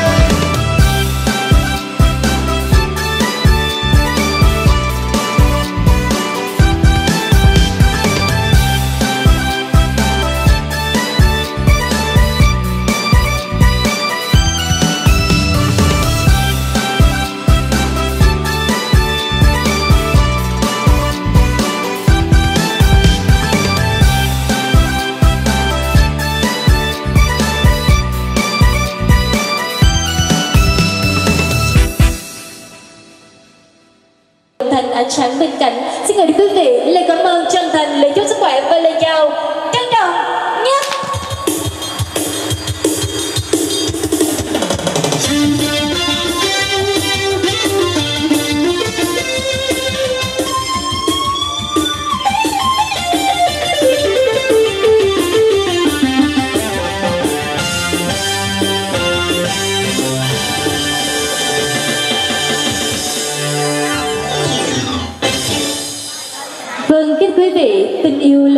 Speaker 14: Thành ánh sáng bên cạnh. Xin mời quý vị lời cảm ơn chân thành, lời chúc sức khỏe và lời chào trân trọng nhất.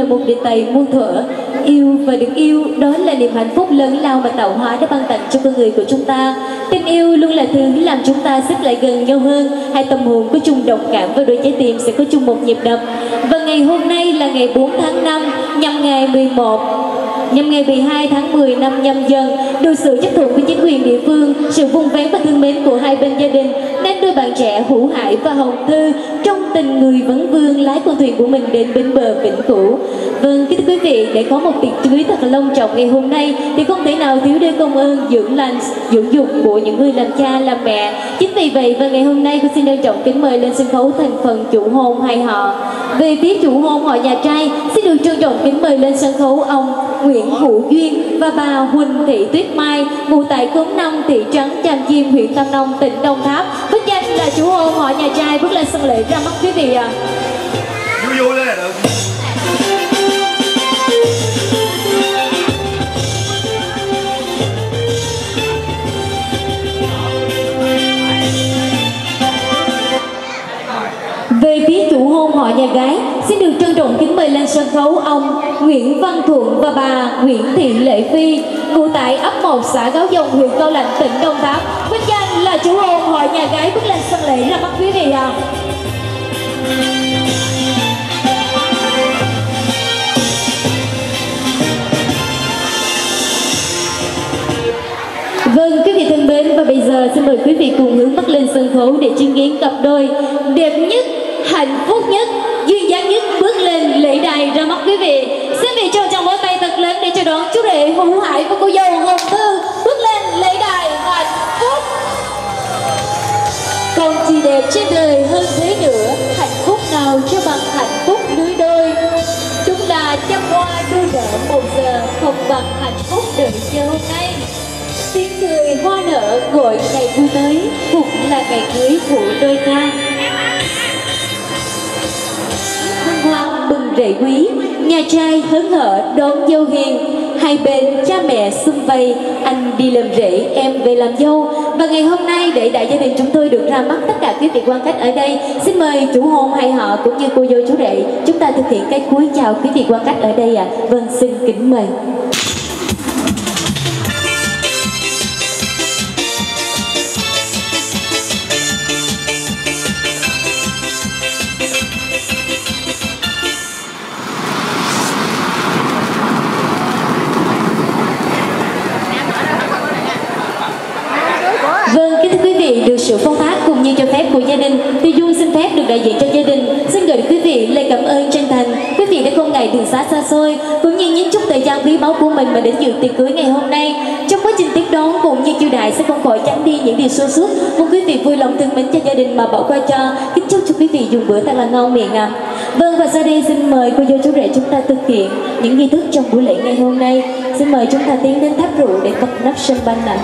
Speaker 14: một đề tài muôn thuở. Yêu và được yêu, đó là niềm hạnh phúc lớn lao mà tạo hóa đã ban tặng cho con người của chúng ta. Tình yêu luôn là thứ làm chúng ta xích lại gần nhau hơn. Hai tâm hồn có chung đồng cảm và đôi trái tim sẽ có chung một nhịp đập. Và ngày hôm nay là ngày bốn tháng năm, nhằm ngày mười một nhằm ngày mười hai tháng mười năm Nhâm Dần, được sự chấp thuận của chính quyền địa phương, sự vun vén và thương mến của hai bên gia đình, nên đôi bạn trẻ Hữu Hải và Hồng Thư trong tình người vấn vương lái con thuyền của mình đến bến bờ Vĩnh Cửu. Vâng, kính thưa quý vị, để có một tiệc cưới thật là long trọng ngày hôm nay thì không thể nào thiếu đi công ơn dưỡng lành, dưỡng dục của những người làm cha làm mẹ. Chính vì vậy và ngày hôm nay tôi xin trân trọng kính mời lên sân khấu thành phần chủ hôn hai họ. Về phía chủ hôn họ nhà trai xin được trân trọng kính mời lên sân khấu ông Nguyễn Hữu Duyên và bà Huỳnh Thị Tuyết Mai, ngụ tại khóm năm, thị trấn Tràm Chim, huyện Tam Nông, tỉnh Đồng Tháp. Vinh danh là chủ hôn họ nhà trai bước lên sân lễ ra mắt quý vị ạ. À.
Speaker 12: Vui vui lên là được.
Speaker 14: Về phía chủ hôn họ nhà gái xin được trân trọng kính mời lên sân khấu ông Nguyễn Văn Thuận và bà Nguyễn Thị Lệ Phi, ngụ tại ấp một xã Gáo Dòng, huyện Cao Lãnh, tỉnh Đồng Tháp. Vinh danh là chủ hôn họ nhà gái bước lên sân lễ ra mắt quý vị ạ. À. Vâng, quý vị thân mến, và bây giờ xin mời quý vị cùng hướng mắt lên sân khấu để chứng kiến cặp đôi đẹp nhất, hạnh phúc nhất, duyên dáng nhất bước lên lễ đài ra mắt quý vị. Xin vị cho chàng vỗ tay thật lớn để chào đón chú rể Hữu Hải và cô dâu Hồng Thư bước lên lễ đài hạnh phúc. Còn gì đẹp trên đời hơn thế nữa, hạnh phúc nào cho bằng hạnh phúc lứa đôi. Chúng là trăm hoa đua nở một giờ, không bằng hạnh phúc đợi chờ hôm nay. Tiếng cười hoa nở gọi ngày vui tới, cũng là ngày cưới của đôi ta. Hân hoan mừng rể quý, nhà trai hớn hở đón dâu hiền, hai bên cha mẹ sum vầy, anh đi làm rể, em về làm dâu. Và ngày hôm nay để đại gia đình chúng tôi được ra mắt tất cả quý vị quan khách ở đây, xin mời chủ hôn hai họ cũng như cô dâu chú rể chúng ta thực hiện cái cúi chào quý vị quan khách ở đây ạ. À. Vâng, xin kính mời. Được sự phong phát cũng như cho phép của gia đình, thì Dung xin phép được đại diện cho gia đình xin gửi quý vị lời cảm ơn chân thành. Quý vị đã không ngại đường xa xa xôi cũng như những chút thời gian quý báu của mình mà đến dự tiệc cưới ngày hôm nay. Trong quá trình tiếp đón cũng như chiêu đãi sẽ không khỏi tránh đi những điều sơ suất. Mong quý vị vui lòng thương mến cho gia đình mà bỏ qua cho. Kính chúc cho quý vị dùng bữa thật là ngon miệng ạ. À. Vâng, và sau đây xin mời cô dâu chú rể chúng ta thực hiện những nghi thức trong buổi lễ ngày hôm nay. Xin mời chúng ta tiến đến tháp rượu để bật nắp sân ban ạ.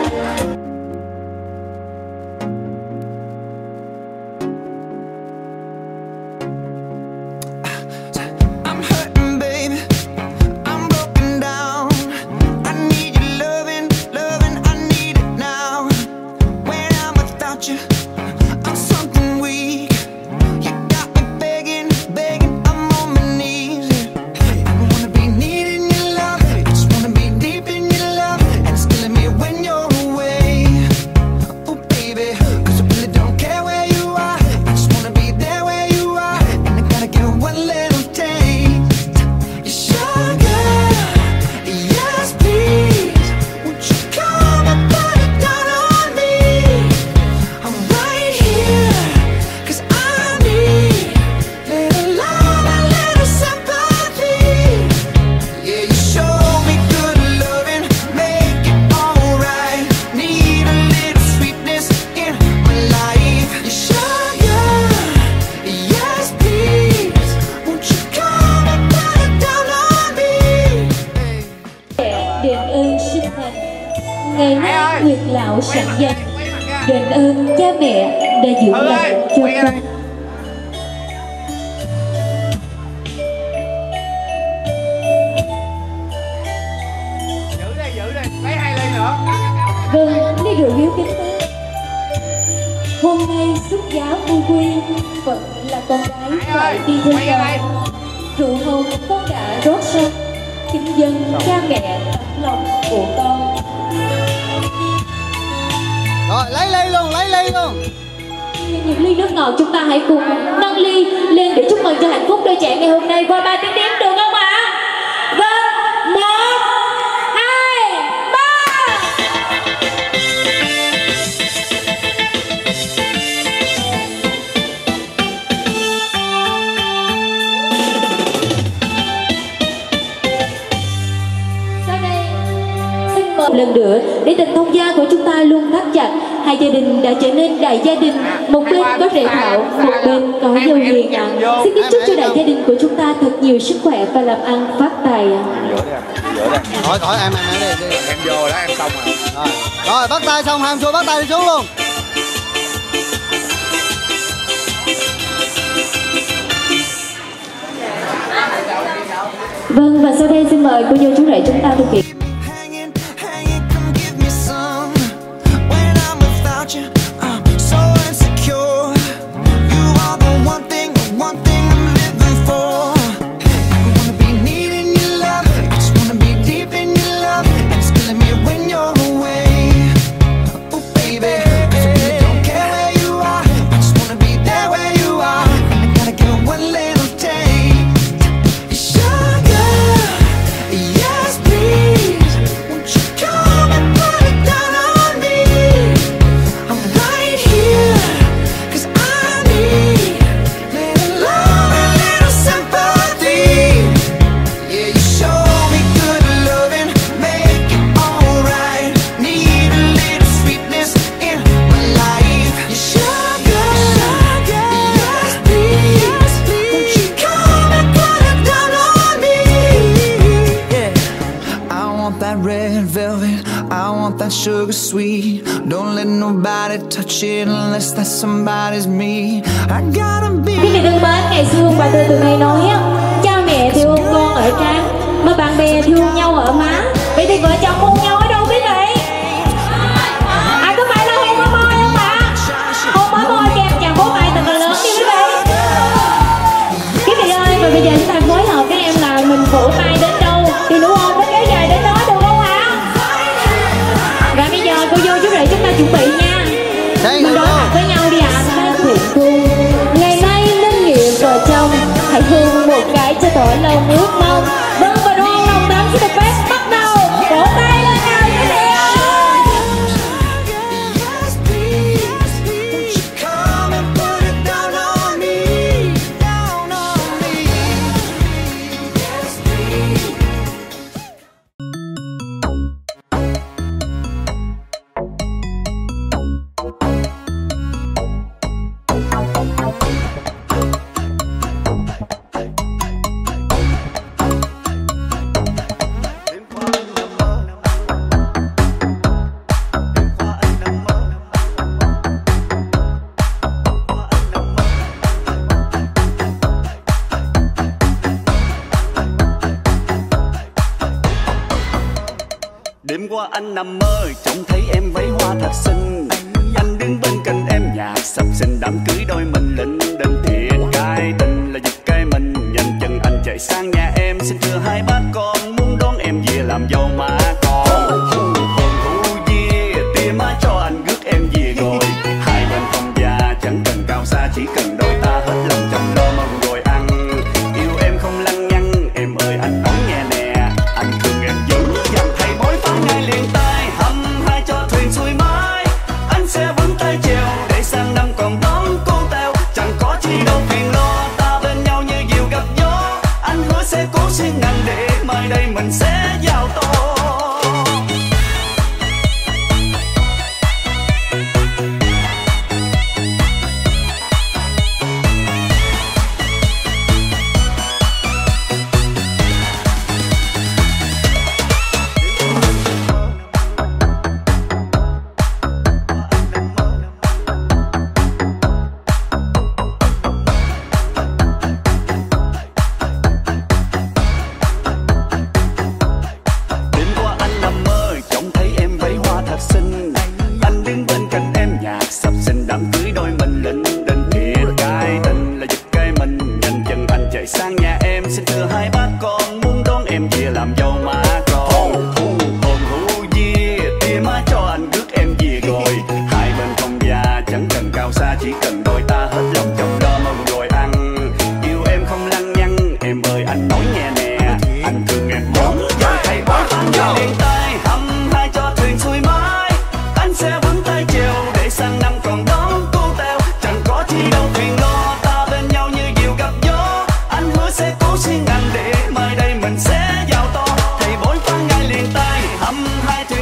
Speaker 14: Sẵn danh đền ơn cha mẹ đã dưỡng lành cho con.
Speaker 12: Giữ đây, giữ đây, lấy hai ly nữa.
Speaker 14: Vâng, ly rượu hiếu kính. Hôm nay xuất giá vui quy, phận là con gái phải đi theo chồng. rượu hôn con đã rót sông, kính dân cha mẹ tấm lòng của con.
Speaker 9: Rồi lấy ly luôn, lấy ly luôn.
Speaker 14: Những ly nước ngọt chúng ta hãy cùng nâng ly lên để chúc mừng cho hạnh phúc đôi trẻ ngày hôm nay qua ba tiếng đếm được không ạ? Vâng, một, hai, ba. Sau đây xin mời một lần nữa để tình thông gia của chúng ta luôn thắt chặt. Hai gia đình đã trở nên đại gia đình, một bên có rể thảo, một bên có dâu hiền ạ. Xin kính chúc cho đại gia đình của chúng ta thật nhiều sức khỏe và làm ăn phát tài ạ.
Speaker 9: Thôi thôi em em em đi, đi.
Speaker 12: Em vô đó em xong rồi.
Speaker 9: Rồi, rồi bắt tay xong ham xuống bắt tay đi xuống luôn.
Speaker 14: Vâng, và sau đây xin mời cô dâu chú rể chúng ta thực hiện.
Speaker 1: Sugar sweet, don't let nobody touch it unless that somebody's me. I gotta be.
Speaker 14: Quý vị thân mến, ngày xưa bà tôi thường hay nói á, cha mẹ thì ôm con ở trán, mà bạn bè thì ôm nhau ở má. Vậy thì vợ chồng ôm nhau ở đâu quý vị? À có phải là hôn môi môi không ạ? Hôn môi môi kèm chàng bố mày thật là lớn đi quý vị. Quý vị ơi, và bây giờ chúng ta phối hợp với em là mình vỗ tay đến đâu thì nụ hôn nó kéo dài đến đó được không ạ? Và bây giờ cô dâu chú rể chúng ta chuẩn bị nha. Mình đối mặt với nhau đi ạ. À. Thuyền cung ngày nay nên nghĩa vợ chồng, hãy hôn một cái cho tỏ lòng ước mong. Vâng, và đúng không, lòng tám xin được phép bắt đầu. Vỗ tay lên nào quý vị ơi.
Speaker 15: Đêm qua anh nằm mơ trông thấy em váy hoa thật xinh, anh đứng bên cạnh em nhạc sập sình đám cưới đôi mình linh đinh thiệt cái tình là giật cây mình nhanh chân anh chạy sang nhà em xin thưa hai bác con muốn đón em về làm dâu má con. Tia má cho anh rước em về rồi hai bên thông gia chẳng cần cao xa chỉ cần đôi ta hết lòng chăm lo mong rồi ăn yêu em không lăng nhăng em ơi anh nói nghe nè anh thương em dữ dằn thầy bói phá ngay liền tay hăm hai cho thuyền xuôi mãi anh sẽ vững tay chèo để sang năm còn đón cô tèo chẳng có chi đâu phiền lo ta bên nhau như diều gặp gió anh hứa sẽ cố xuyên ngàn để mai đây mình sẽ giao to.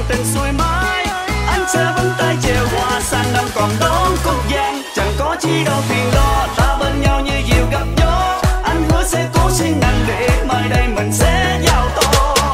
Speaker 15: tình xuôi mãi. Anh sẽ vẫn tay chèo hoa sang năm còn đón cúc giang. Chẳng có chi đâu phiền lo, ta bên nhau như diều gặp gió. Anh hứa sẽ cố siêng năng để mai đây mình sẽ giao to.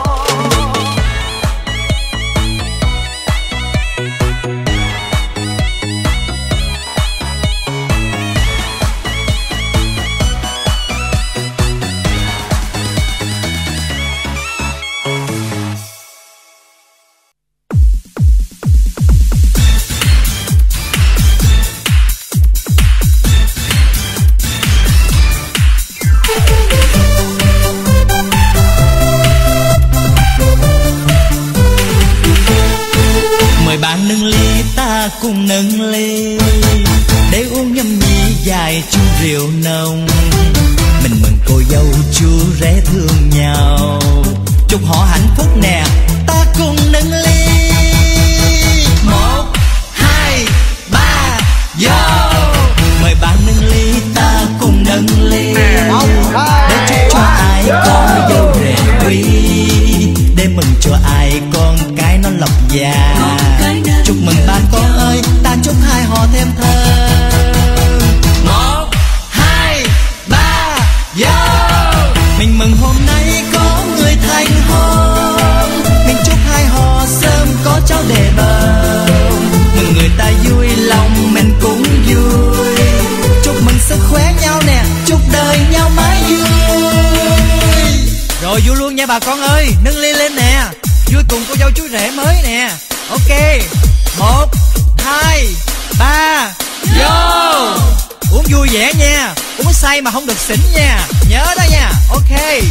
Speaker 16: Bạn nâng ly ta cùng nâng ly để uống nhâm nhi dài chung rượu nồng. Mình mừng cô dâu chú rể thương nhau, chúc họ hạnh phúc nè, ta cùng nâng ly. Một hai ba vô. Mời bạn nâng ly ta cùng nâng ly để chúc cho ai con dâu rể quý, để mừng cho ai con cái nó lộc già. Chúc mừng ba con ơi, ta chúc hai họ thêm thơm. Một hai ba vô. Mình mừng hôm nay có người thành hôn, mình chúc hai họ sớm có cháu để bầu. Mừng người ta vui lòng mình cũng vui, chúc mừng sức khỏe nhau nè, chúc đời nhau mãi vui. Rồi vui luôn nha bà con ơi, nâng ly lên nè, vui cùng cô dâu chú rể mới nè. Ok, một hai ba vô. Uống vui vẻ nha, uống say mà không được xỉn nha, nhớ đó nha. Ok.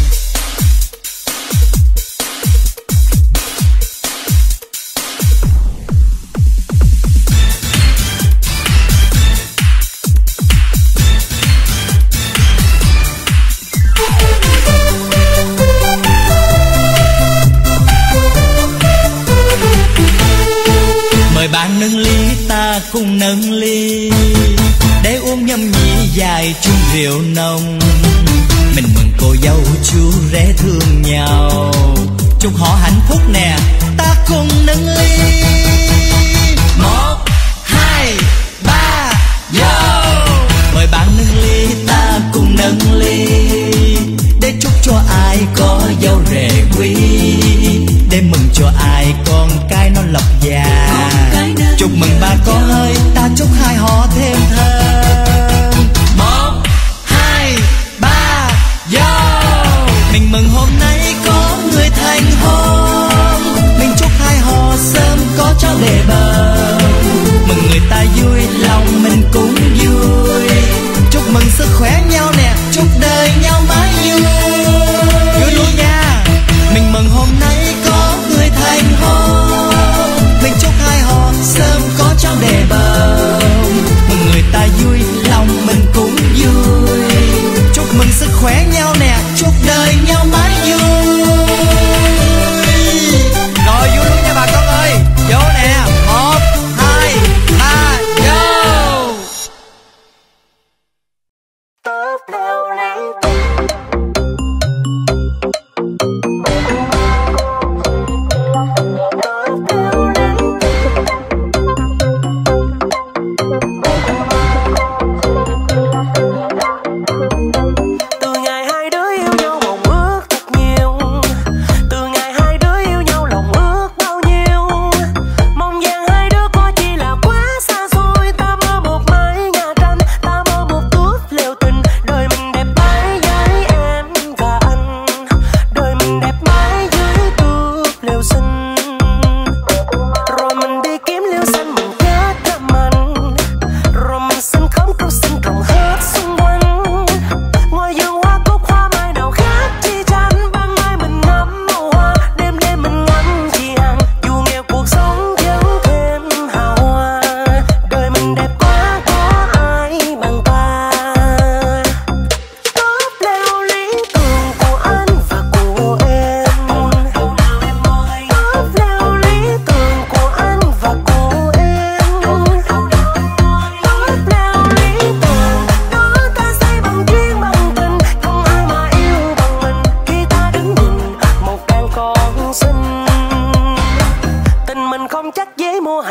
Speaker 16: Mời bạn nâng ly ta cùng nâng ly để uống nhâm nhi dài chung rượu nồng. Mình mừng cô dâu chú rể thương nhau, chúc họ hạnh phúc nè, ta cùng nâng ly. Một hai ba vô. Mời bạn nâng ly ta cùng nâng ly để chúc cho ai có dâu rể quý, để mừng cho ai con cái nó lộc già. Chúc mừng ba con ơi, ta chúc hai họ thêm thơm. Một hai ba vô. Mình mừng hôm nay có người thành hôn, mình chúc hai họ sớm có cháu để bầu. Mừng người ta vui lòng mình cũng vui, chúc mừng sức khỏe nhau nè, chúc đời nhau mãi vui. Vui luôn nha. Mình mừng hôm nay có người thành hôn, mình chúc hai họ sớm có cháu để bầu. Mừng người ta vui lòng mình cũng vui, chúc mừng sức khỏe nhau nè, chúc đời nhau mãi vui. Rồi vui luôn nha bà con ơi, vô nè. Một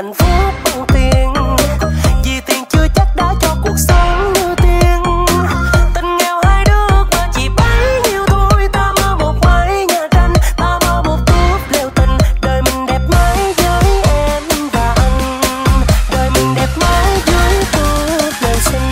Speaker 1: hạnh phúc bằng tiền, vì tiền chưa chắc đã cho cuộc sống như tiên. Tình nghèo hai đứa mà chỉ bấy nhiêu thôi. Ta mơ một mái nhà tranh, ta mơ một túp lều tình. Đời mình đẹp mãi với em và anh, đời mình đẹp mãi dưới túp lều xinh.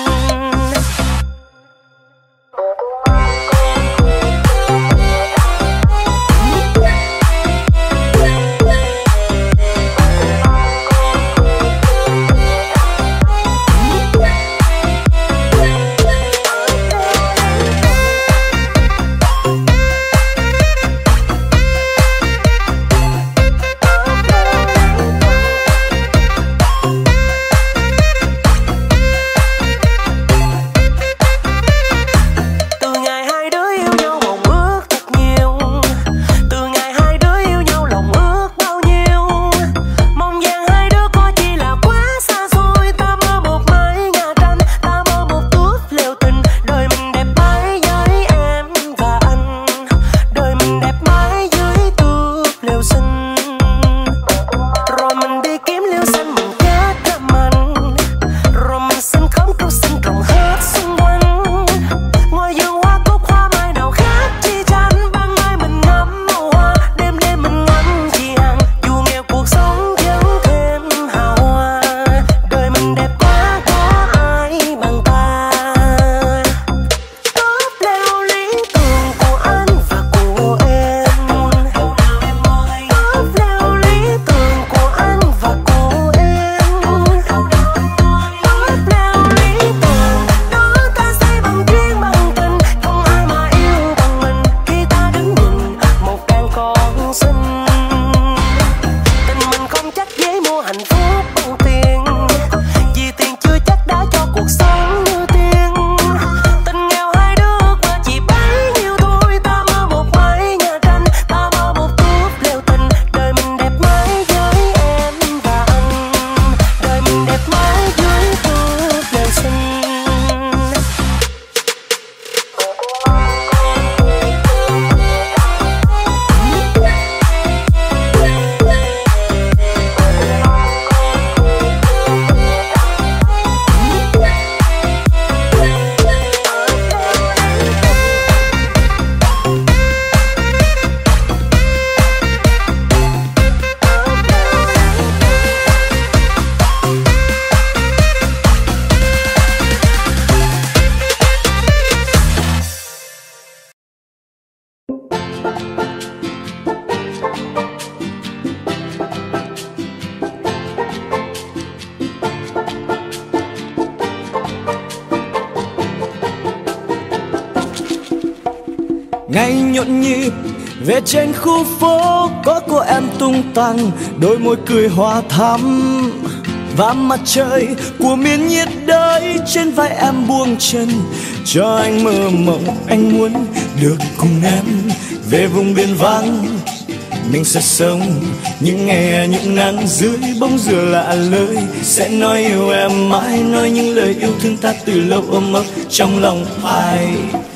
Speaker 11: Ngày nhộn nhịp về trên khu phố, có cô em tung tăng, đôi môi cười hoa thắm. Và mặt trời của miền nhiệt đới trên vai em buông chân, cho anh mơ mộng anh muốn được cùng em về vùng biên vắng. Mình sẽ sống những ngày những nắng dưới bóng dừa lạ lơi, sẽ nói yêu em mãi, nói những lời yêu thương ta từ lâu ôm ấp trong lòng ai.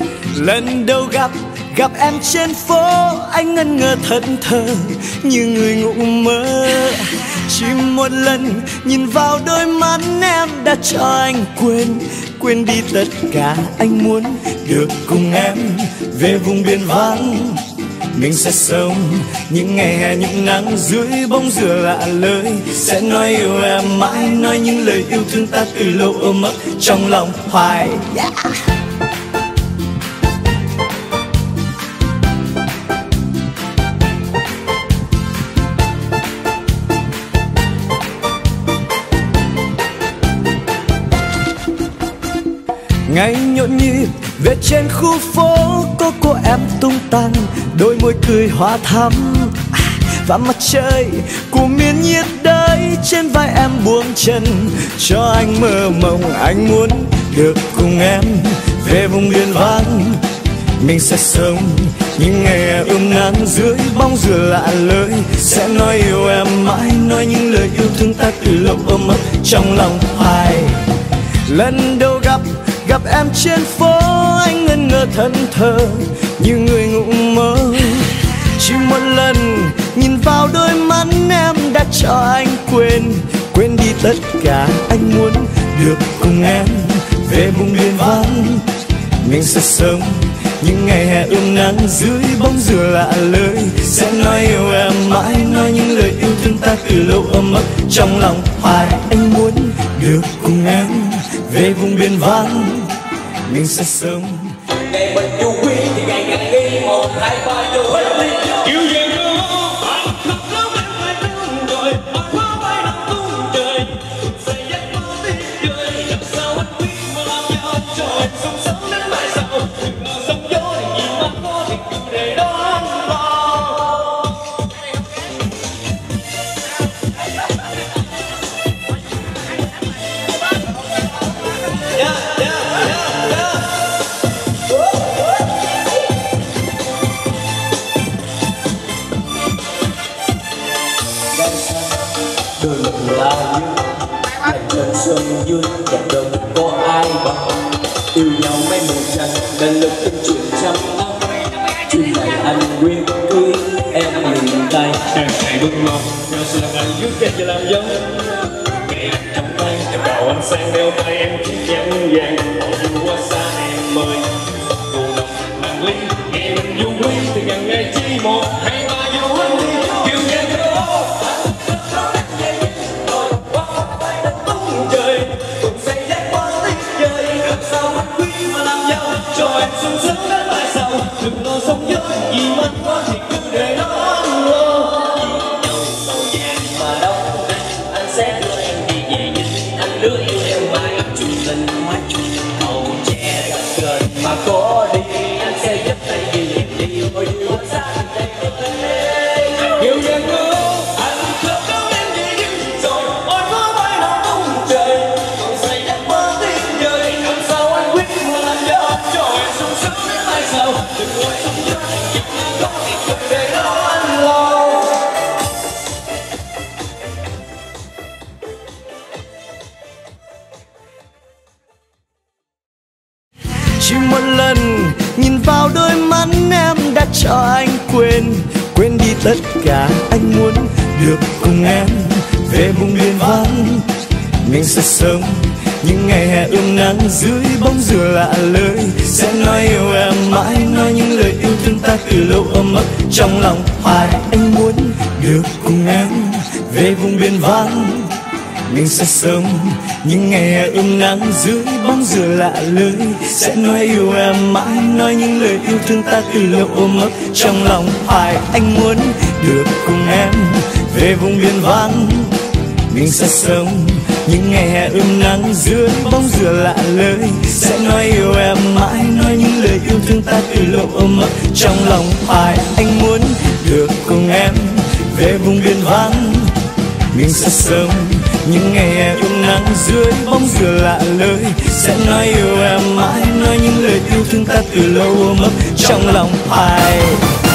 Speaker 11: Lần đầu gặp gặp em trên phố, anh ngẩn ngơ thẫn thờ như người ngủ mơ. Chỉ một lần nhìn vào đôi mắt em đã cho anh quên quên đi tất cả. Anh muốn được cùng em về vùng biên vắng. Mình sẽ sống những ngày hè những nắng dưới bóng dừa lạ lơi, sẽ nói yêu em mãi, nói những lời yêu thương ta từ lâu ôm ấp trong lòng hoài. Yeah. Ngày nhộn nhịp về trên khu phố, có cô em tung tăng, đôi môi cười hoa thắm. Và mặt trời của miền nhiệt đới trên vai em buông chân, cho anh mơ mộng anh muốn được cùng em về vùng biên vắng. Mình sẽ sống những ngày ươm nắng dưới bóng dừa lạ lơi, sẽ nói yêu em mãi, nói những lời yêu thương ta từ lâu ôm ấp trong lòng hoài. Lần đầu gặp gặp em trên phố, anh ngẩn ngơ thẫn thờ như người ngủ mơ. Chỉ một lần
Speaker 1: nhìn vào đôi mắt em đã cho anh quên, quên đi tất cả. Anh muốn được cùng em về vùng biển vắng, mình sẽ sống những ngày hè ươm nắng dưới bóng dừa lạ lời. Sẽ nói yêu em mãi, nói những lời yêu thương ta từ lâu ấm ức trong lòng hoài. Anh muốn được cùng em về vùng biển vắng, mình sẽ sống.
Speaker 17: Ngày mình du quý thì ngày ngàn nghi một hai ba vô hết đi. Yêu về cơ bạn khóc lắm em phải thương rồi, bạn có bay nằm tung trời, say giấc mơ tiếng cười. Làm sao anh biết mà làm nhau cho em sống sớm đến mai sau, đừng ngờ sống dối vì mắt có thì cứ để đó lo. Đôi lần lao như hành trình xuân vui, dặn đồng có ai bằng yêu nhau mấy mùa tranh nên lực tin chuyện trăm năm. Chuyện này anh quyết cưới em liền tay, hàng ngày bưng mong nhờ sự làm anh giúp em cho làm dấu. Ngày anh trong tay em bảo anh sang đeo tay em chiếc nhẫn vàng, họ dù qua xa em ơi cô độc nàng ly. Ngày mình du quý thì ngàn ngày chỉ một hai ba vô hết đi. Yêu em thôi cho em sung sướng đến mai sau, đừng lo sống với vì mất quá thì cứ để nó lo. Nhìn nhau màu vàng mà đông anh, anh sẽ đưa em đi về nhìn anh lứa yêu em mãi. Chung tình mãi chung màu trẻ gặp cơn mà có đi, anh sẽ giúp tay vì em đi ôi yêu anh xa đây yêu em cứ anh khóc đâu em gì nhưng rồi ôi có bay nào tung trời, còn say giấc mơ tiếng trời. Làm sao anh quyết mà làm cho cho em sung sướng đến mai sau, đừng ngồi sống với anh có thì cứ để đó anh lo.
Speaker 1: Chỉ một lần nhìn vào đôi mắt em đã cho anh quên, quên đi tất cả. Anh muốn được cùng em về vùng biển vắng, mình sẽ sống những ngày hè ươm nắng dưới bóng dừa lạ lời. Sẽ nói yêu em mãi, nói những lời yêu thương ta từ lâu ấm ức trong lòng hoài. Anh muốn được cùng em về vùng biển vắng, mình sẽ sống những ngày hè ươm nắng dưới bóng dừa lạ lời. Sẽ nói yêu em mãi, nói những lời yêu thương ta từ lâu ôm ấp trong lòng hoài. Anh muốn được cùng em về vùng biển vắng, mình sẽ sống những ngày hè ươm nắng dưới bóng dừa lạ lời. Sẽ nói yêu em mãi, nói những lời yêu thương ta từ lâu ôm ấp trong lòng hoài. Anh muốn được cùng em về vùng biển vắng, mình sẽ sống những ngày hè ươm nắng dưới bóng dừa lạ lời. Sẽ nói yêu em mãi, nói những lời yêu thương ta từ lâu ôm ấp trong lòng hoài.